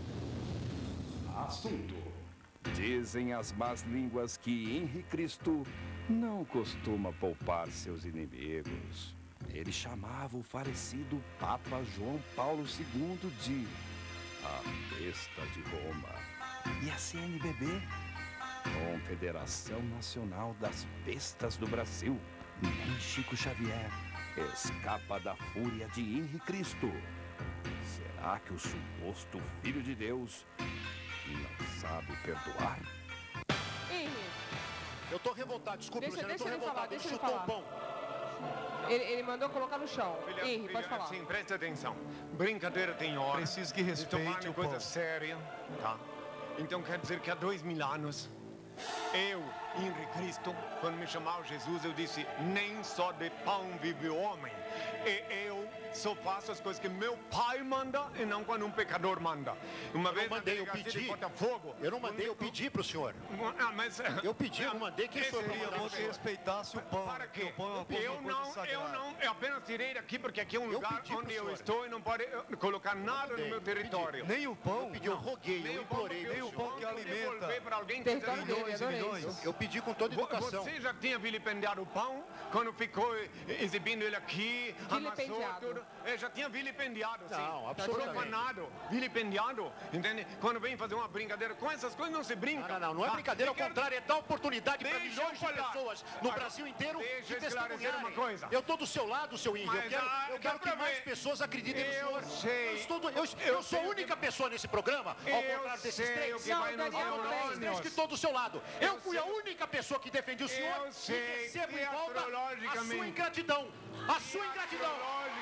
Assunto. Dizem as más línguas que Henri Cristo não costuma poupar seus inimigos. Ele chamava o falecido Papa João Paulo segundo de a besta de Roma. E a C N B B, Confederação Nacional das Bestas do Brasil. Nem Chico Xavier escapa da fúria de Henri Cristo. Será que o suposto Filho de Deus não sabe perdoar? Henri, Eu tô revoltado, desculpe, Deixa- Luciano, eu tô deixa ele falar, revoltado. Ele deixa ele chutou o falar. pão. ele, ele mandou colocar no chão. Filha, Henri, filha, pode falar. Sim, presta atenção. Brincadeira tem hora. Preciso que respeite Tomar o coisa pão. séria, tá? Então quer dizer que há dois mil anos, eu, Henri Cristo, quando me chamava Jesus, eu disse, nem só de pão vive o homem. E eu só faço as coisas que meu pai manda e não quando um pecador manda. Uma Eu vez não mandei, eu na delegacia de pedi. Botafogo. Eu não mandei, eu pedi pro senhor. Ah, mas, Eu pedi, eu não mandei. Quem Esse foi pra seria mandar bom pro que senhor? respeitasse o pão. Para quê? O pão é uma coisa, Eu uma coisa não, eu sagrada. não, eu apenas tirei daqui porque aqui é um Eu lugar pedi pro onde eu senhor. estou e não pode eh, colocar nada no mandei, meu território. Nem o pão. Eu pedi, eu roguei, eu implorei. Nem pro o senhor. pão que alimenta. alimenta Para alguém que Território quiser- dele, Milhões e adorei milhões. isso. Eu pedi com toda educação. Você já tinha vilipendiado o pão quando ficou eh, exibindo ele aqui, amassou Vilipendiado. tudo. É, já tinha vilipendiado, sim. Não, absolutamente. Profanado, vilipendiado, entende? Quando vem fazer uma brincadeira com essas coisas não se brinca. Não, não, não, não é tá? brincadeira, ao Eu quero- contrário, é dar oportunidade para Deixa milhões de eu falar. pessoas no Agora, Brasil inteiro deixa de eu esclarecer testemunharem. uma coisa. Eu tô do seu lado, seu Henri. Eu Mas, quero, ah, eu dá quero que pra mais ver. pessoas acreditem no Eu senhor. sei. Eu, estou do- eu, eu Eu sou a sei o única pessoa nesse programa, ao Eu contrário desses sei três. o que vai Não, nos Daniel, Desses três neurônios. que estou do seu lado. Eu, Eu fui a sei. única pessoa que defendi o senhor Eu sei e recebo que em volta a astrologicamente- sua ingratidão. A sua ingratidão.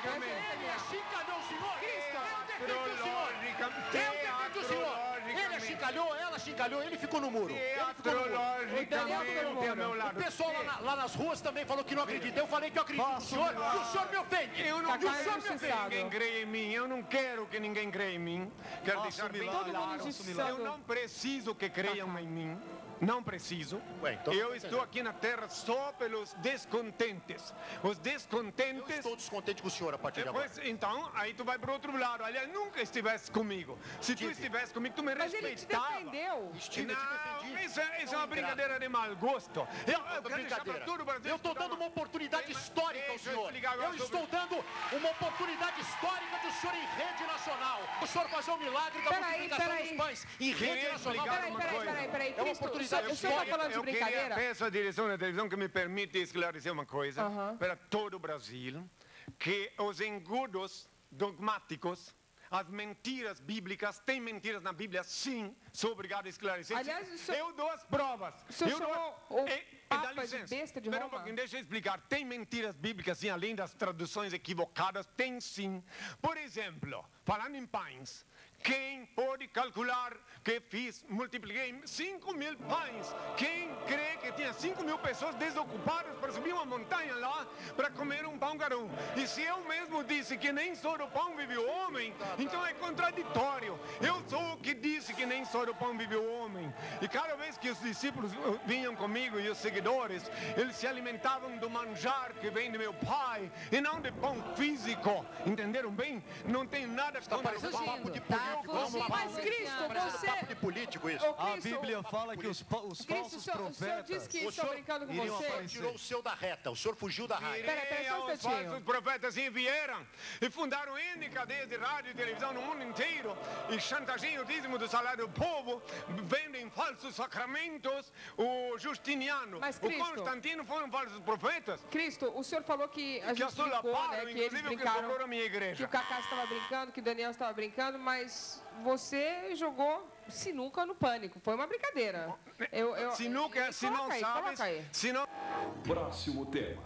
Teatrologicamente. Ele achincalhou o senhor. Cristo. Eu defendi o senhor. Eu defendi o senhor. Ele achincalhou, ela achincalhou, ele ficou no muro. Ele ficou no muro. Teatrologicamente, ao meu lado. O pessoal lá, na- lá nas ruas também falou que não acredita. Eu falei que eu acredito no senhor e o senhor me ofende. Eu não E o senhor me quero que ofende. ninguém creia em mim. Eu não quero que ninguém creia em mim. Quero Faça deixar um bem milagre, claro. faça um milagre. Eu não preciso que creiam em mim. Não preciso. Ué, então eu não estou aqui na terra só pelos descontentes. Os descontentes... Eu estou descontente com o senhor a partir de agora. Depois, então, aí tu vai para outro lado. Aliás, nunca estivesse comigo. Se tu estivesse comigo, tu me Mas ele te respeitava. defendeu. Estive, eu te Não, defendi. isso é, isso é Não uma brincadeira de mau gosto. Eu, eu quero deixar para Brincadeira. todo o Brasil. Eu estou dando uma oportunidade histórica ao Deixa eu senhor. explicar agora Eu sobre- estou dando uma oportunidade histórica do senhor em rede nacional. O senhor fazer um milagre da Peraí, multiplicação peraí. dos pães em rede Queria nacional. explicar Peraí, uma peraí, coisa. peraí, peraí. É uma Cristo, oportunidade o senhor está falando de eu brincadeira? queria, peço à direção da televisão que me permite esclarecer uma coisa Aham. para todo o Brasil, que os engodos dogmáticos, as mentiras bíblicas, tem mentiras na Bíblia, sim, sou obrigado a esclarecer. Aliás, o senhor- eu dou as provas. O senhor eu dou chamou as- o E- e Papa dá de licença. besta de Espera um Roma? pouquinho, deixa eu explicar. Tem mentiras bíblicas, sim, além das traduções equivocadas? Tem sim. Por exemplo, falando em pães, quem pode calcular que fiz, multipliquei cinco mil pães? Quem crê que tinha cinco mil pessoas desocupadas para subir uma montanha lá para comer um pão cada um? E se eu mesmo disse que nem só do pão vive o homem, então é contraditório. Eu sou o que disse que nem só do pão vive o homem. E cada vez que os discípulos uh, vinham comigo e os seguidores, eles se alimentavam do manjar que vem de meu pai e não de pão físico. Entenderam bem? Não tem nada contra o parecendo pão. papo de Tá político. fugindo, Mas, Cristo, Parece você... papo de político isso. Ô, A Cristo, Bíblia fala que os, fa- os Cristo, o falsos senhor, o senhor profetas... disse que O estou senhor brincando com iriam você. aparecer. tirou o seu da reta, o senhor fugiu da raia. Peraí, peraí, só um os instantinho. falsos profetas e vieram e fundaram N cadeias de rádio e televisão no mundo inteiro e chantageiam o dízimo do salário do povo, vendem falsos sacramentos. O Justiniano, Mas, o Cristo- Constantino foram falsos profetas. Cristo, o senhor falou que a Que gente assolaparam, brincou, né? Que eles inclusive, o que brincaram, sobrou na minha igreja. que o Cacá estava brincando, que o Daniel estava brincando, mas você jogou sinuca no Pânico. Foi uma brincadeira. Eu, eu, Sinuca, se não coloca aí, sabes, coloca aí. se não... Próximo tema.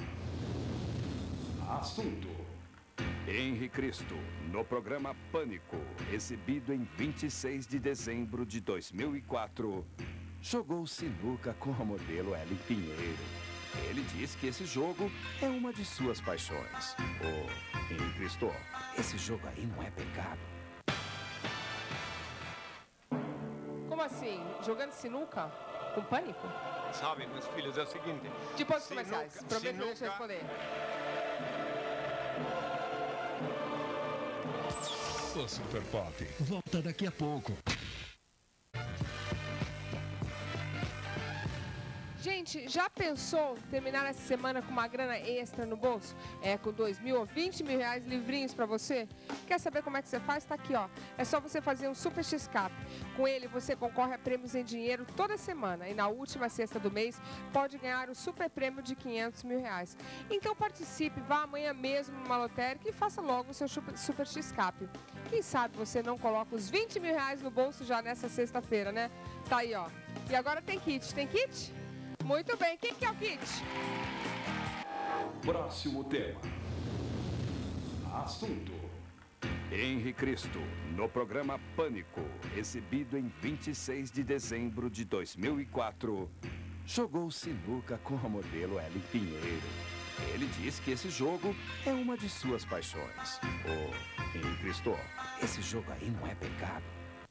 Assunto. Henri Cristo, no programa Pânico, exibido em vinte e seis de dezembro de dois mil e quatro, jogou sinuca com a modelo Ellen Pinheiro. Ele diz que esse jogo é uma de suas paixões. Ô, Henri Cristo, esse jogo aí não é pecado. Como assim? Jogando sinuca com Pânico? Sabe, meus filhos, é o seguinte... Depois dos sinuca- comerciais. Prometo que eu deixo sinuca- responder. O Super Pop volta daqui a pouco. Gente, já pensou terminar essa semana com uma grana extra no bolso? É, com dois mil ou vinte mil reais livrinhos pra você? Quer saber como é que você faz? Tá aqui, ó. É só você fazer um Super X-Cap. Com ele, você concorre a prêmios em dinheiro toda semana. E na última sexta do mês, pode ganhar o super prêmio de quinhentos mil reais. Então participe, vá amanhã mesmo numa lotérica e faça logo o seu Super Super X-Cap. Quem sabe você não coloca os vinte mil reais no bolso já nessa sexta-feira, né? Tá aí, ó. E agora tem kit. Tem kit? Muito bem, quem que é o kit? Próximo tema. Assunto. Henri Cristo, no programa Pânico, exibido em vinte e seis de dezembro de dois mil e quatro, jogou sinuca com a modelo Ellen Pinheiro. Ele diz que esse jogo é uma de suas paixões. Ô, Henri Cristo, esse jogo aí não é pecado.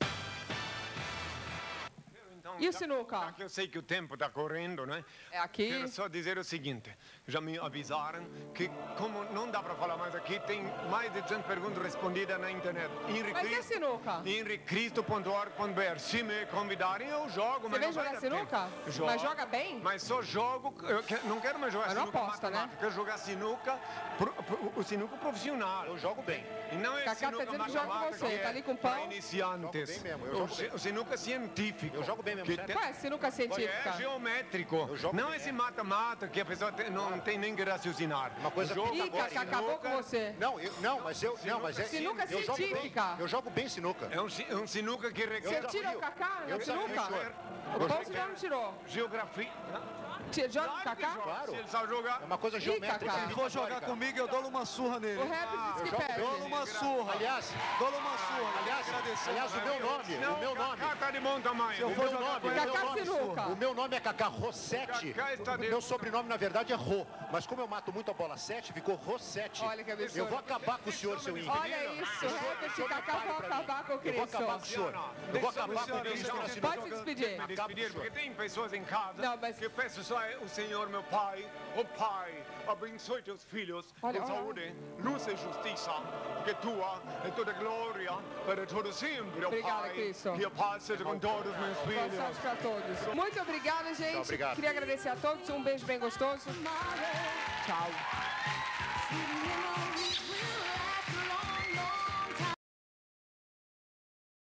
E o sinuca? Já que eu sei que o tempo está correndo, né? É aqui. Quero só dizer o seguinte, já me avisaram que como não dá para falar mais aqui, tem mais de duzentas perguntas respondidas na internet. Henri Mas e a Cristo- sinuca? henri cristo ponto org ponto b r. Se me convidarem, eu jogo. Você mas vem não vai jogar dar sinuca? tempo. Jogo, Mas joga bem? Mas só jogo, eu que- não quero mais jogar Mas não sinuca aposta, né? matemática, quero jogar sinuca, pro- pro- o sinuca profissional. Eu jogo bem. E não é Cacá tá sinuca dizendo que joga com matemática, você, que tá é ali com para pão? iniciantes. Jogo bem mesmo, eu o, jogo si- bem. o sinuca científico. Eu jogo bem mesmo. Que certo? tem- Ué, sinuca científica. É geométrico. Não esse mata-mata que a pessoa tem- não tem nem que raciocinar. Uma coisa O jogo Ih, agora, Cacá, acabou com você. Não, eu, não, mas eu. Não, mas é, Sinuca eu jogo bem, científica. eu jogo bem sinuca. É um, si- um sinuca que requer... Você tira o Cacá Eu na desafio sinuca? o senhor. O Bolso já não tirou. Geografia. Tira- Joga o Cacá? Claro. Se ele sabe jogar... É uma coisa Ih, geométrica. Cacá. Se for jogar comigo, eu dou uma surra nele. O Rap disse que jogo- perde. Dou uma surra. Aliás, Dou uma surra. aliás, Agradecer. aliás, o meu nome, Não, o meu nome. Cacá tá de bom tamanho. Se eu O for meu jogar nome, com o ele, meu Cacá nome, Sinuca. o meu nome é Cacá Rossetti. Cacá está O de- meu sobrenome, na verdade, é Rô. Mas como eu mato muito a bola sete, ficou Rossetti. Olha que absurdo. Eu vou acabar com o senhor, seu índio. Olha isso, o Herbert e o Cacá vão acabar com o Eu vou acabar com o Cristo. senhor. Eu vou acabar com o Deixa Cristo eu- na sinuca. Pode se despedir. Me despedir, porque tem pessoas em casa Não, mas- que peço só o Senhor, meu Pai, o Pai, abençoe teus filhos Olha, com olha. saúde, luz e justiça, porque tua é toda glória para todo sempre, ó Obrigada, Pai. Cristo. Que a paz seja com todos os meus Boa filhos. sorte para todos. Muito obrigada, gente. Muito obrigado. Queria agradecer a todos. Um beijo bem gostoso. Tchau.